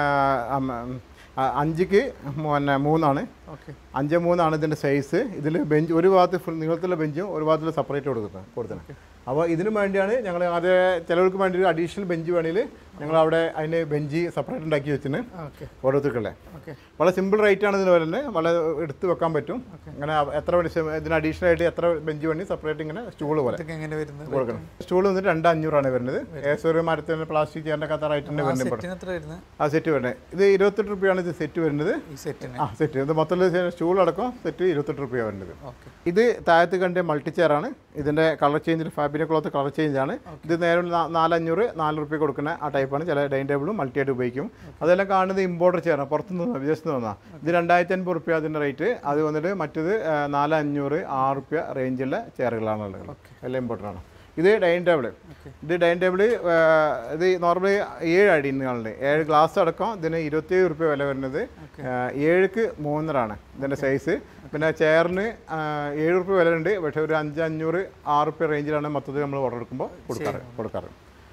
A: അഞ്ചിക്ക് പിന്നെ മൂന്നാണ്. അഞ്ച് മൂന്നാണ് ഇതിൻ്റെ സൈസ്. ഇതിൽ ബെഞ്ച് ഒരു ഭാഗത്ത് ഫുൾ നീളത്തിലുള്ള ബെഞ്ചും ഒരു ഭാഗത്തിൽ സെപ്പറേറ്റ് കൊടുക്കുന്നത് കൊടുക്കുന്നത്. അപ്പോൾ ഇതിനു വേണ്ടിയാണ് ഞങ്ങൾ അത് ചിലവർക്ക് വേണ്ടി ഒരു അഡീഷണൽ ബെഞ്ച് വേണമെങ്കിൽ ഞങ്ങൾ അവിടെ അതിന് ബെഞ്ച് സെപ്പറേറ്റ് ഉണ്ടാക്കി വെച്ചിന് ഓരോരുത്തർക്കുള്ള. വളരെ സിമ്പിൾ റേറ്റാണ് ഇതിന് വരുന്നത്. വളരെ എടുത്ത് വെക്കാൻ പറ്റും. അങ്ങനെ എത്ര ഇതിന് അഡീഷണൽ ആയിട്ട് എത്ര ബെഞ്ച് വേണ്ടി സെപ്പറേറ്റ് ഇങ്ങനെ സ്റ്റൂൾ പോലെ കൊടുക്കണം. സ്റ്റൂൾ വന്നിട്ട് രണ്ട് അഞ്ഞൂറാണ് വരുന്നത്. ഏകദേശം ഒരു മരത്തിന് പ്ലാസ്റ്റിക് ചെയറിൻ്റെ കത്ത റേറ്റിൻ്റെ വരുന്നത്. ആ സെറ്റ് വരുന്നത് ഇത് ഇരുപത്തെട്ട് റുപ്യാണ് ഇത് സെറ്റ് വരുന്നത്. ആ സെറ്റ് ഇത് മൊത്തം മൊത്തത്തിൽ സ്റ്റൂൾ അടക്കം സെറ്റ് ഇരുപത്തെട്ട് രൂപ വരുന്നത്. ഇത് താഴത്ത് കണ്ട മൾട്ടി ചെയറാണ്. ഇതിൻ്റെ colour change fabric cloth colour change ആണ്. ഇത് നേരെ നാലഞ്ഞൂറ് നാല് റുപ്യ കൊടുക്കുന്ന ആ ടൈപ്പാണ്. ചില ഡൈനിങ് ടേബിളും മൾട്ടി ആയിട്ട് ഉപയോഗിക്കും. അതെല്ലാം കാണുന്നത് ഇമ്പോർട്ടർ ചെയറാണ്, പുറത്തുനിന്ന് വിദേശത്ത് നിന്ന് വന്നാൽ. ഇത് രണ്ടായിരത്തി അൻപത് റുപ്യ അതിൻ്റെ റേറ്റ്. അത് വന്നിട്ട് മറ്റത് നാല് അഞ്ഞൂറ് ആറ് റുപ്യ റേഞ്ചുള്ള ചെയറുകളാണ് ഉള്ളത്. എല്ലാം ഇമ്പോർട്ടൻ്റാണ്. ഇത് ഡൈനിങ് ടേബിൾ. ഇത് ഡൈനിങ് ടേബിൾ ഇത് നോർമലി ഏഴ് അടി കാണുന്നത്. ഏഴ് ഗ്ലാസ് അടക്കം ഇതിന് ഇരുപത്തിയേഴ് റുപ്യ വില വരുന്നത്. ഏഴുക്ക് മൂന്നരാണ് ഇതിൻ്റെ സൈസ്. പിന്നെ ചെയറിന് ഏഴ് റുപ്യ വില ഉണ്ട്. പക്ഷേ ഒരു അഞ്ച് അഞ്ഞൂറ് ആറ് റുപ്യ റേഞ്ചിലാണ് മൊത്തത്തിൽ നമ്മൾ ഓർഡർ എടുക്കുമ്പോൾ കൊടുക്കാറ് കൊടുക്കാറ്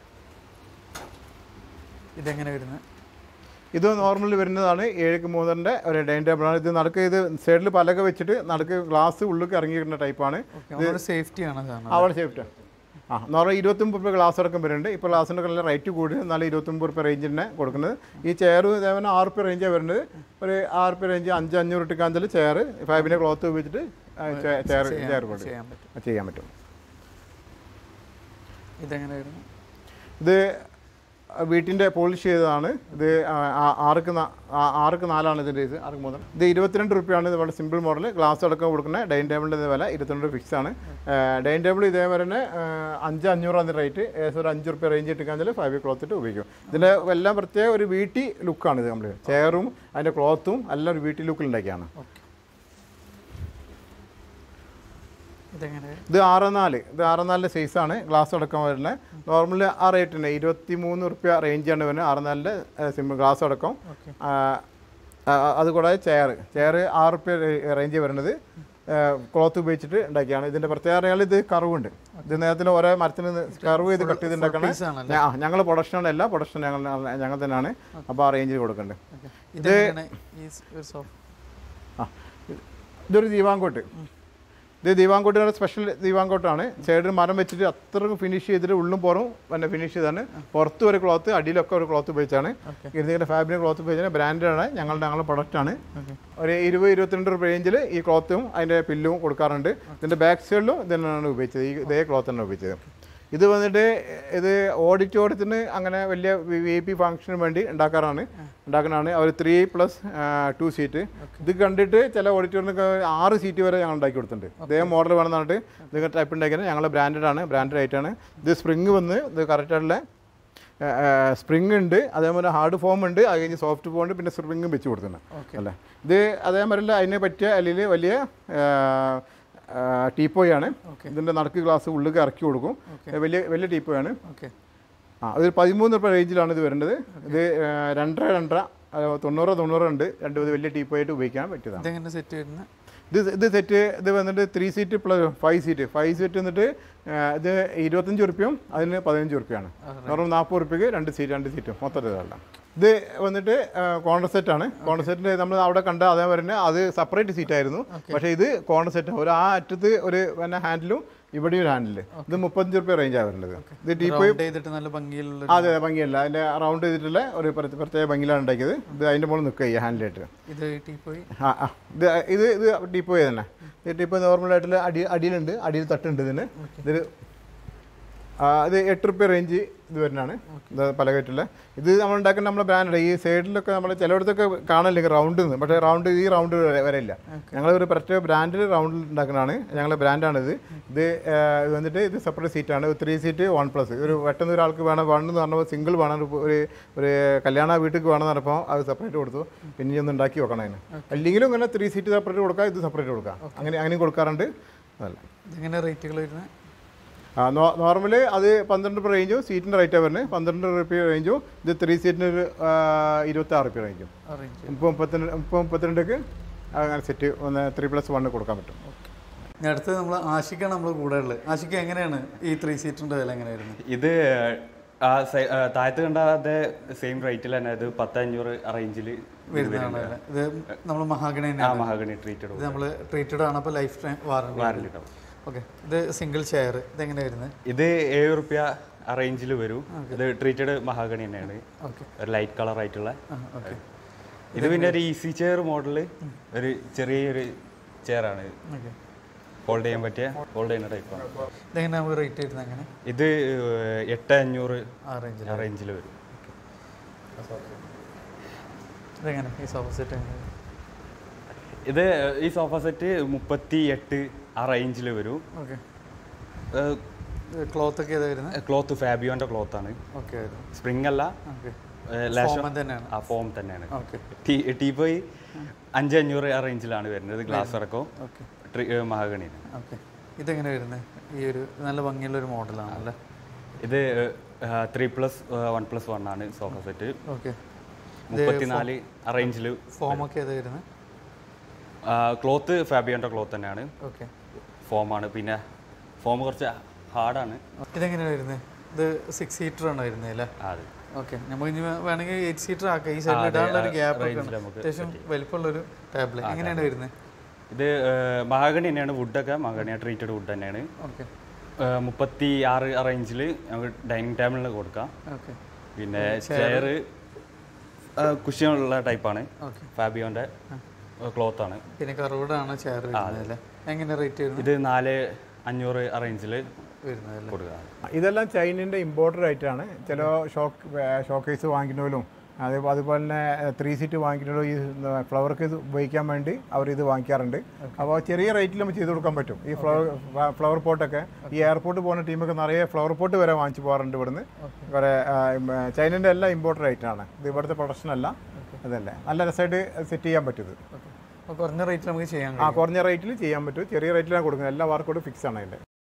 B: ഇതെങ്ങനെ വരുന്നത്?
A: ഇത് നോർമലി വരുന്നതാണ്. ഏഴുക്ക് മൂന്നറിൻ്റെ ഒരു ഡൈനിങ് ടേബിളാണ്. ഇത് നടക്ക് ഇത് സൈഡിൽ പലക വെച്ചിട്ട് നടക്ക് ഗ്ലാസ് ഉള്ളിലേക്ക് ഇറങ്ങിയിരുന്ന ടൈപ്പാണ്.
B: സേഫ്റ്റിയാണ്
A: അവിടെ സേഫ്റ്റി. ആ നോർമൽ ഇരുപത്തൊമ്പത് റുപ്യ ഗ്ലാസ് അടക്കം വരുന്നുണ്ട്. ഇപ്പോൾ ഗ്ലാസിൻ്റെ നല്ല റേറ്റ് കൂടി എന്നാലും ഇരുപത്തൊമ്പത് റുപ്യ റേഞ്ചിൽ തന്നെ കൊടുക്കുന്നത്. ഈ ചെയർ ഇതേപോലെ ആറ് റുപ്യ റേഞ്ചാണ് വരുന്നത്. ഒരു ആറ് റുപ്യ റേഞ്ച് അഞ്ച് അഞ്ഞൂറ് ഇട്ടിക്കാഞ്ചൽ ചെയർ ഫാബിൻ്റെ ക്ലോത്ത് ഉപയോഗിച്ചിട്ട് ചെയർ ചെയർ ചെയ്യാൻ പറ്റും.
B: ഇതെങ്ങനെ വരുന്നു?
A: ഇത് വീട്ടിൻ്റെ പോളിഷ് ചെയ്തതാണ്. ഇത് ആർക്ക് ആർക്ക് നാലാണ് ഇതിൻ്റെ ഇത് ആർക്ക് മൂന്ന്. ഇത് ഇരുപത്തിരണ്ട് റുപ്യാണ്. ഇത് വളരെ സിമ്പിൾ മോഡൽ ഗ്ലാസ് അടക്കം കൊടുക്കുന്ന ഡൈനിങ് ടേബിളിൻ്റെ ഇതേ വില ഇരുപത്തിരണ്ട് ഫിക്സ് ആണ്. ഡൈനിങ് ടേബിൾ ഇതേപോലെ തന്നെ അഞ്ച് അഞ്ഞൂറാണ് റേറ്റ്. ഏകദേശം ഒരു അഞ്ച് റുപ്യ റേഞ്ച് ഇട്ടിക്കാഞ്ചൽ ഫൈവ് ക്ലോത്ത് ഇട്ട് ഉപയോഗിക്കും. ഇതിൻ്റെ എല്ലാം പ്രത്യേക ഒരു വീട്ടി ലുക്കാണ്. ഇത് നമ്മൾ ചെയറും അതിൻ്റെ ക്ലോത്തും എല്ലാം ഒരു വീട്ടി ലുക്കിൽ ഉണ്ടാക്കിയാണ്. ഇത് ആറ് നാല് ഇത് ആറ് നാലിൻ്റെ സൈസാണ്. ഗ്ലാസ് അടക്കം വരുന്നത്. നോർമലി ആ റേറ്റിന് ഇരുപത്തി മൂന്ന് റുപ്യ റേഞ്ചാണ് വരുന്നത്. ആറ് നാലിൻ്റെ സിമ്പിൾ ഗ്ലാസ് അടക്കം. അതുകൂടാതെ ചെയർ ചെയർ ആറ് റുപ്യ റേഞ്ച് വരുന്നത്. ക്ലോത്ത് ഉപയോഗിച്ചിട്ട് ഉണ്ടാക്കിയാണ്. ഇതിൻ്റെ പ്രത്യേകത പറഞ്ഞാൽ ഇത് കർവുണ്ട്. ഇത് നേരത്തിന് ഓരോ മരത്തിന് കർവ് ചെയ്ത് കട്ട് ചെയ്ത് ഉണ്ടാക്കണം. ആ ഞങ്ങൾ പ്രൊഡക്ഷനാണ്. എല്ലാ പ്രൊഡക്ഷൻ ഞങ്ങൾ ഞങ്ങൾ തന്നെയാണ്. അപ്പോൾ ആ റേഞ്ചിൽ കൊടുക്കേണ്ടത്. ഇത് ആ ഇതൊരു ദീവാങ്കോട്ട്. ഇത് ദീവാങ്കോട്ടിൻ്റെ സ്പെഷ്യൽ ദീവാങ്കോട്ടാണ്. സൈഡിൽ മരം വെച്ചിട്ട് അത്രയും ഫിനിഷ് ചെയ്തിട്ട് ഉള്ളും പുറവും പിന്നെ ഫിനിഷ് ചെയ്താണ്. പുറത്തും ഒരു ക്ലോത്ത് അടിയിലൊക്കെ ഒരു ക്ലോത്ത് ഉപയോഗിച്ചാണ്. ഇതിൻ്റെ ഫാബ്രിക് ക്ലോത്ത് ഉപയോഗിച്ചാൽ ബ്രാൻഡാണ്. ഞങ്ങളുടെ ഞങ്ങളുടെ പ്രൊഡക്റ്റാണ്. ഒരു ഇരുപത് ഇരുപത്തിരണ്ട് രൂപ റേഞ്ചിൽ ഈ ക്ലോത്തും അതിൻ്റെ പില്ലും കൊടുക്കാറുണ്ട്. ഇതിൻ്റെ ബാക്ക് സൈഡിലും ഇതന്നെയാണ് ഉപയോഗിച്ചത്. ഈ ഇതേ ക്ലോത്ത് തന്നെ ഉപയോഗിച്ചത്. ഇത് വന്നിട്ട് ഇത് ഓഡിറ്റോറിയത്തിന് അങ്ങനെ വലിയ വി ഐ പി ഫംഗ്ഷന് വേണ്ടി ഉണ്ടാക്കാറാണ് ഉണ്ടാക്കുന്നതാണ്. അവർ ത്രീ പ്ലസ് ടു സീറ്റ്. ഇത് കണ്ടിട്ട് ചില ഓഡിറ്റോറിയത്തിനൊക്കെ ആറ് സീറ്റ് വരെ ഞങ്ങൾ ഉണ്ടാക്കി കൊടുത്തിട്ടുണ്ട്. ഇതേ മോഡൽ വേണമെന്ന് പറഞ്ഞിട്ട് ഇത് ടൈപ്പ് ഉണ്ടാക്കിയത് ഞങ്ങൾ ബ്രാൻഡാണ്. ബ്രാൻഡ് ആയിട്ടാണ്. ഇത് സ്പ്രിങ് വന്ന് ഇത് കറക്റ്റായിട്ടുള്ള സ്പ്രിങ് ഉണ്ട്. അതേപോലെ ഹാർഡ് ഫോം ഉണ്ട്. അത് കഴിഞ്ഞ് സോഫ്റ്റ് ഫോം ഉണ്ട്. പിന്നെ സ്പ്രിങ്ങും വെച്ച് കൊടുത്തിട്ടുണ്ട് അല്ലേ. ഇത് അതേമാതിരി അതിനെ പറ്റിയ അല്ലെങ്കിൽ വലിയ ടീപ്പോയാണ്. ഇതിൻ്റെ നടുക്ക് ഗ്ലാസ് ഉള്ളിൽ ഇറക്കി കൊടുക്കും. വലിയ വലിയ ടീപ്പോയാണ്. ആ ഒരു പതിമൂന്ന് രൂപ റേഞ്ചിലാണ് ഇത് വരുന്നത്. ഇത് രണ്ടര രണ്ടര തൊണ്ണൂറ് തൊണ്ണൂറ് ഉണ്ട്. രണ്ട് വലിയ ടീപ്പോയായിട്ട് ഉപയോഗിക്കാൻ പറ്റിയതാണ്.
B: സെറ്റ് വരുന്നത്
A: ഇത് ഇത് സെറ്റ് ഇത് വന്നിട്ട് three seat plus five seat five seat വന്നിട്ട് ഇത് ഇരുപത്തഞ്ച് ഉറുപ്പ്യയും അതിന് പതിനഞ്ച് ഉറുപ്പ്യാണ്. നോർമൽ നാൽപ്പത് ഉറുപ്പ്യക്ക് രണ്ട് സീറ്റ് രണ്ട് സീറ്റും മൊത്തം ഇതല്ല. ഇത് വന്നിട്ട് കോർണർ സെറ്റാണ്. കോർണർ സെറ്റിൻ്റെ നമ്മൾ അവിടെ കണ്ട അതേ വരുന്നത് അത് സെപ്പറേറ്റ് സീറ്റായിരുന്നു. പക്ഷേ ഇത് കോർണർ സെറ്റ് ഒരു ആ അറ്റത്ത് ഒരു പിന്നെ ഹാൻഡിലും ഇവിടെ ഒരു ഹാൻഡിൽ. ഇത് മുപ്പത്തഞ്ച് റുപ്യ റേഞ്ചാണ് വരുന്നത്. ഇത് ടീപ്പോയി
B: നല്ല ഭംഗിയുള്ള
A: അതെ ഭംഗിയല്ല. അതിൻ്റെ റൗണ്ട് ചെയ്തിട്ടുള്ള ഒരു പ്രത്യേക ഭംഗിയിലാണ് ഉണ്ടാക്കിയത്. ഇത് അതിൻ്റെ മുകളിൽ നിൽക്കുക ഈ ഹാൻഡിലായിട്ട്.
B: ഇത് ടീപ്പോയി
A: ആ ആ ഇത് ഇത് ഇത് ടീപ്പോയി തന്നെ. ഈ ടീപ്പോയി നോർമലായിട്ടുള്ള അടി അടിയിലുണ്ട്. അടിയിൽ തട്ടുണ്ട് ഇതിന്. ഇതിൽ ഇത് എട്ട് റുപ്യ റേഞ്ച് ഇത് വരുന്നതാണ്. ഇത് പലകറ്റുള്ള ഇത് നമ്മൾ ഉണ്ടാക്കുന്ന നമ്മുടെ ബ്രാൻഡ്. ഈ സൈഡിലൊക്കെ നമ്മൾ ചിലയിടത്തൊക്കെ കാണലില്ല റൗണ്ട് നിന്ന്. പക്ഷേ റൗണ്ട് ഈ റൗണ്ട് വരെയില്ല. ഞങ്ങളൊരു പ്രത്യേക ബ്രാൻഡിൽ റൗണ്ടിൽ ഉണ്ടാക്കുന്നതാണ്. ഞങ്ങളുടെ ബ്രാൻഡാണിത്. ഇത് ഇത് വന്നിട്ട് ഇത് സെപ്പറേറ്റ് സീറ്റാണ്. Three seat one plus. ഒരു പെട്ടെന്ന് ഒരാൾക്ക് വേണം വൺ എന്ന് പറഞ്ഞപ്പോൾ സിംഗിൾ വേണം. ഒരു ഒരു കല്യാണ വീട്ടിൽ വേണമെന്ന് പറഞ്ഞപ്പോൾ അത് സെപ്പറേറ്റ് കൊടുത്തു. പിന്നെ ഒന്ന് ഉണ്ടാക്കി വെക്കണം അതിന്. അല്ലെങ്കിലും ഇങ്ങനെ ത്രീ സീറ്റ് സെപ്പറേറ്റ് കൊടുക്കാം. ഇത് സെപ്പറേറ്റ് കൊടുക്കാം. അങ്ങനെ അങ്ങനെയും കൊടുക്കാറുണ്ട്. അതല്ല
B: ഇങ്ങനെ റേറ്റുകൾ വരുന്നത്
A: ആ നോർമല് അത് പന്ത്രണ്ട് റുപ്യ റേഞ്ചും സീറ്റിൻ്റെ റേറ്റാണ് വരുന്നത്. പന്ത്രണ്ട് റുപ്യ റേഞ്ചും ഇത് ത്രീ സീറ്റിന് ഒരു ഇരുപത്തി ആറ് റുപ്യ റേഞ്ചും. മുപ്പത് മുപ്പത്തിരണ്ട് മുപ്പത് മുപ്പത്തിരണ്ടൊക്കെ അങ്ങനെ സെറ്റ് ഒന്ന് ത്രീ പ്ലസ് വണ്ണ് കൊടുക്കാൻ പറ്റും.
B: അടുത്ത് നമ്മൾ ആഷിക്കാണ് നമ്മൾ കൂടെ ഉള്ളത്. ആഷിക്ക് എങ്ങനെയാണ് ഈ ത്രീ സീറ്റിൻ്റെ വില എങ്ങനെ വരുന്നത്?
C: ഇത് ആ താഴത്ത് കണ്ട അതേ സെയിം റേറ്റിൽ തന്നെ. ഇത് പത്തഞ്ഞൂറ് റേഞ്ചിൽ
B: വരുന്നതാണ്. ഇത് നമ്മൾ മഹാഗണി
C: മഹാഗണി ട്രീറ്റഡ്.
B: ഇത് നമ്മൾ ട്രീറ്റഡ് ആണ്. അപ്പോൾ ലൈഫ് ടൈം വാറണ്ടി വാറണ്ടി ഉണ്ടാവും. ഓക്കെ. ഇത് സിംഗിൾ ചെയർ ഇതെങ്ങനെ വരുന്നത്?
C: ഇത് ഏഴ് റുപ്യ ആ റേഞ്ചിൽ വരും. ഇത് ട്രീറ്റഡ് മഹാഗണി തന്നെയാണ്. ഒരു ലൈറ്റ് കളർ ആയിട്ടുള്ള. ഇത് പിന്നെ ഒരു ഈസി ചെയർ മോഡല് ഒരു ചെറിയൊരു ചെയറാണ്. ഹോൾഡ് ചെയ്യാൻ പറ്റിയ ഹോൾഡ് ചെയ്യുന്ന ടൈപ്പാണ്.
B: ഇതെങ്ങനെ നമുക്ക് റേറ്റ് വരുന്നത്? എങ്ങനെ?
C: ഇത് എട്ട് അഞ്ഞൂറ്
B: ആ റേഞ്ചിൽ
C: ആ റേഞ്ചിൽ വരും.
B: ഇതെങ്ങനെ ഈ സോഫ സെറ്റ് എങ്ങനെ?
C: ഇത് ഈ സോഫ സെറ്റ് മുപ്പത്തി എട്ട് ആ റേഞ്ചിൽ വരും.
B: ഓക്കെ. ക്ലോത്ത് ഒക്കെ ഏതാ വരുന്നത്?
C: ക്ലോത്ത് ഫാബിയോന്റെ ക്ലോത്ത് ആണ്.
B: ഓക്കെ.
C: സ്പ്രിംഗ് അല്ല, ആ ഫോം തന്നെയാണ്. ടീ പോയി അഞ്ച് അഞ്ഞൂറ് ആ റേഞ്ചിലാണ് വരുന്നത്. ഗ്ലാസ് ഇറക്കോ മഹാഗണി.
B: ഓക്കെ. ഇതെങ്ങനെ വരുന്നത്? ഈ ഒരു നല്ല ഭംഗിയുള്ള ഒരു മോഡലാണല്ലേ?
C: ഇത് three plus one plus one ആണ് സോഫ സെറ്റ്.
B: ഓക്കെ.
C: മുപ്പത്തിനാല് ആ റേഞ്ചിൽ.
B: ഫോമൊക്കെ ഏതാ വരുന്നത്?
C: ക്ലോത്ത് ഫാബിയോന്റെ ക്ലോത്ത് തന്നെയാണ്.
B: ഓക്കെ.
C: ഫോമാണ്. പിന്നെ ഫോം കുറച്ച് ഹാർഡാണ്.
B: ഇതെങ്ങനെയാണ് വരുന്നത്? ഇത് സിക്സ് സീറ്റർ ആണ് വരുന്നത് അല്ലേ?
C: അതെ.
B: ഓക്കെ. നമുക്ക് ഇനി വേണമെങ്കിൽ എയ്റ്റ് സീറ്റർ ആക്കാം. ഈ സൈഡിൽ ഇടാനുള്ള ഒരു ഗ്യാപ്പ് അത്യാവശ്യം വലിപ്പമുള്ളൊരു ടേബിൾ. എങ്ങനെയാണ് വരുന്നത്?
C: ഇത് മഹാഗണി തന്നെയാണ്. വുഡൊക്കെ മഹാഗണി ട്രീറ്റഡ് വുഡ് തന്നെയാണ്.
B: ഓക്കെ.
C: മുപ്പത്തി ആറ് റേഞ്ചിൽ നമുക്ക് ഡൈനിങ് ടേബിളിൽ കൊടുക്കാം.
B: ഓക്കെ.
C: പിന്നെ ചെയർ കുഷ്യനുള്ള ടൈപ്പാണ്. ഫാബിയോന്റെ ക്ലോത്ത് ആണ്.
B: പിന്നെ കർവ്ഡ് ആണ് ചെയർ വരുന്നത്. എങ്ങനെ റേറ്റ് വരുന്നത്?
C: ഇത് നാല് അഞ്ഞൂറ് റേഞ്ചിൽ കൊടുക്കുക.
A: ഇതെല്ലാം ചൈനൻ്റെ ഇമ്പോർട്ടഡ് ആയിട്ടാണ്. ചില ഷോക്ക് ഷോക്കേസ് വാങ്ങിക്കുന്നവരും അതേ അതുപോലെ തന്നെ ത്രീ സീറ്റ് വാങ്ങിക്കുന്നവരും ഈ ഫ്ലവർ കേസ് ഉപയോഗിക്കാൻ വേണ്ടി അവർ ഇത് വാങ്ങിക്കാറുണ്ട്. അപ്പോൾ ചെറിയ റേറ്റിൽ നമുക്ക് ചെയ്ത് കൊടുക്കാൻ പറ്റും. ഈ ഫ്ലവർ ഫ്ലവർ പോട്ടൊക്കെ ഈ എയർപോർട്ട് പോകുന്ന ടീമൊക്കെ നിറയെ ഫ്ലവർ പോട്ട് വരെ വാങ്ങിച്ചു പോകാറുണ്ട് ഇവിടുന്ന്. കുറേ ചൈനൻ്റെ എല്ലാം ഇമ്പോർട്ടഡ് ആയിട്ടാണ്. ഇത് ഇവിടുത്തെ പ്രൊഡക്ഷൻ അല്ല. അതല്ലേ നല്ല രസമായിട്ട് സെറ്റ് ചെയ്യാൻ പറ്റും. ഇത്
B: കുറഞ്ഞ റേറ്റിൽ നമുക്ക് ചെയ്യാം.
A: ആ കുറഞ്ഞ റേറ്റിൽ ചെയ്യാൻ പറ്റും. ചെറിയ റേറ്റിലാണ് കൊടുക്കുന്നത്. എല്ലാ വർക്കോടും ഫിക്സ് ആണ് അതിൻ്റെ.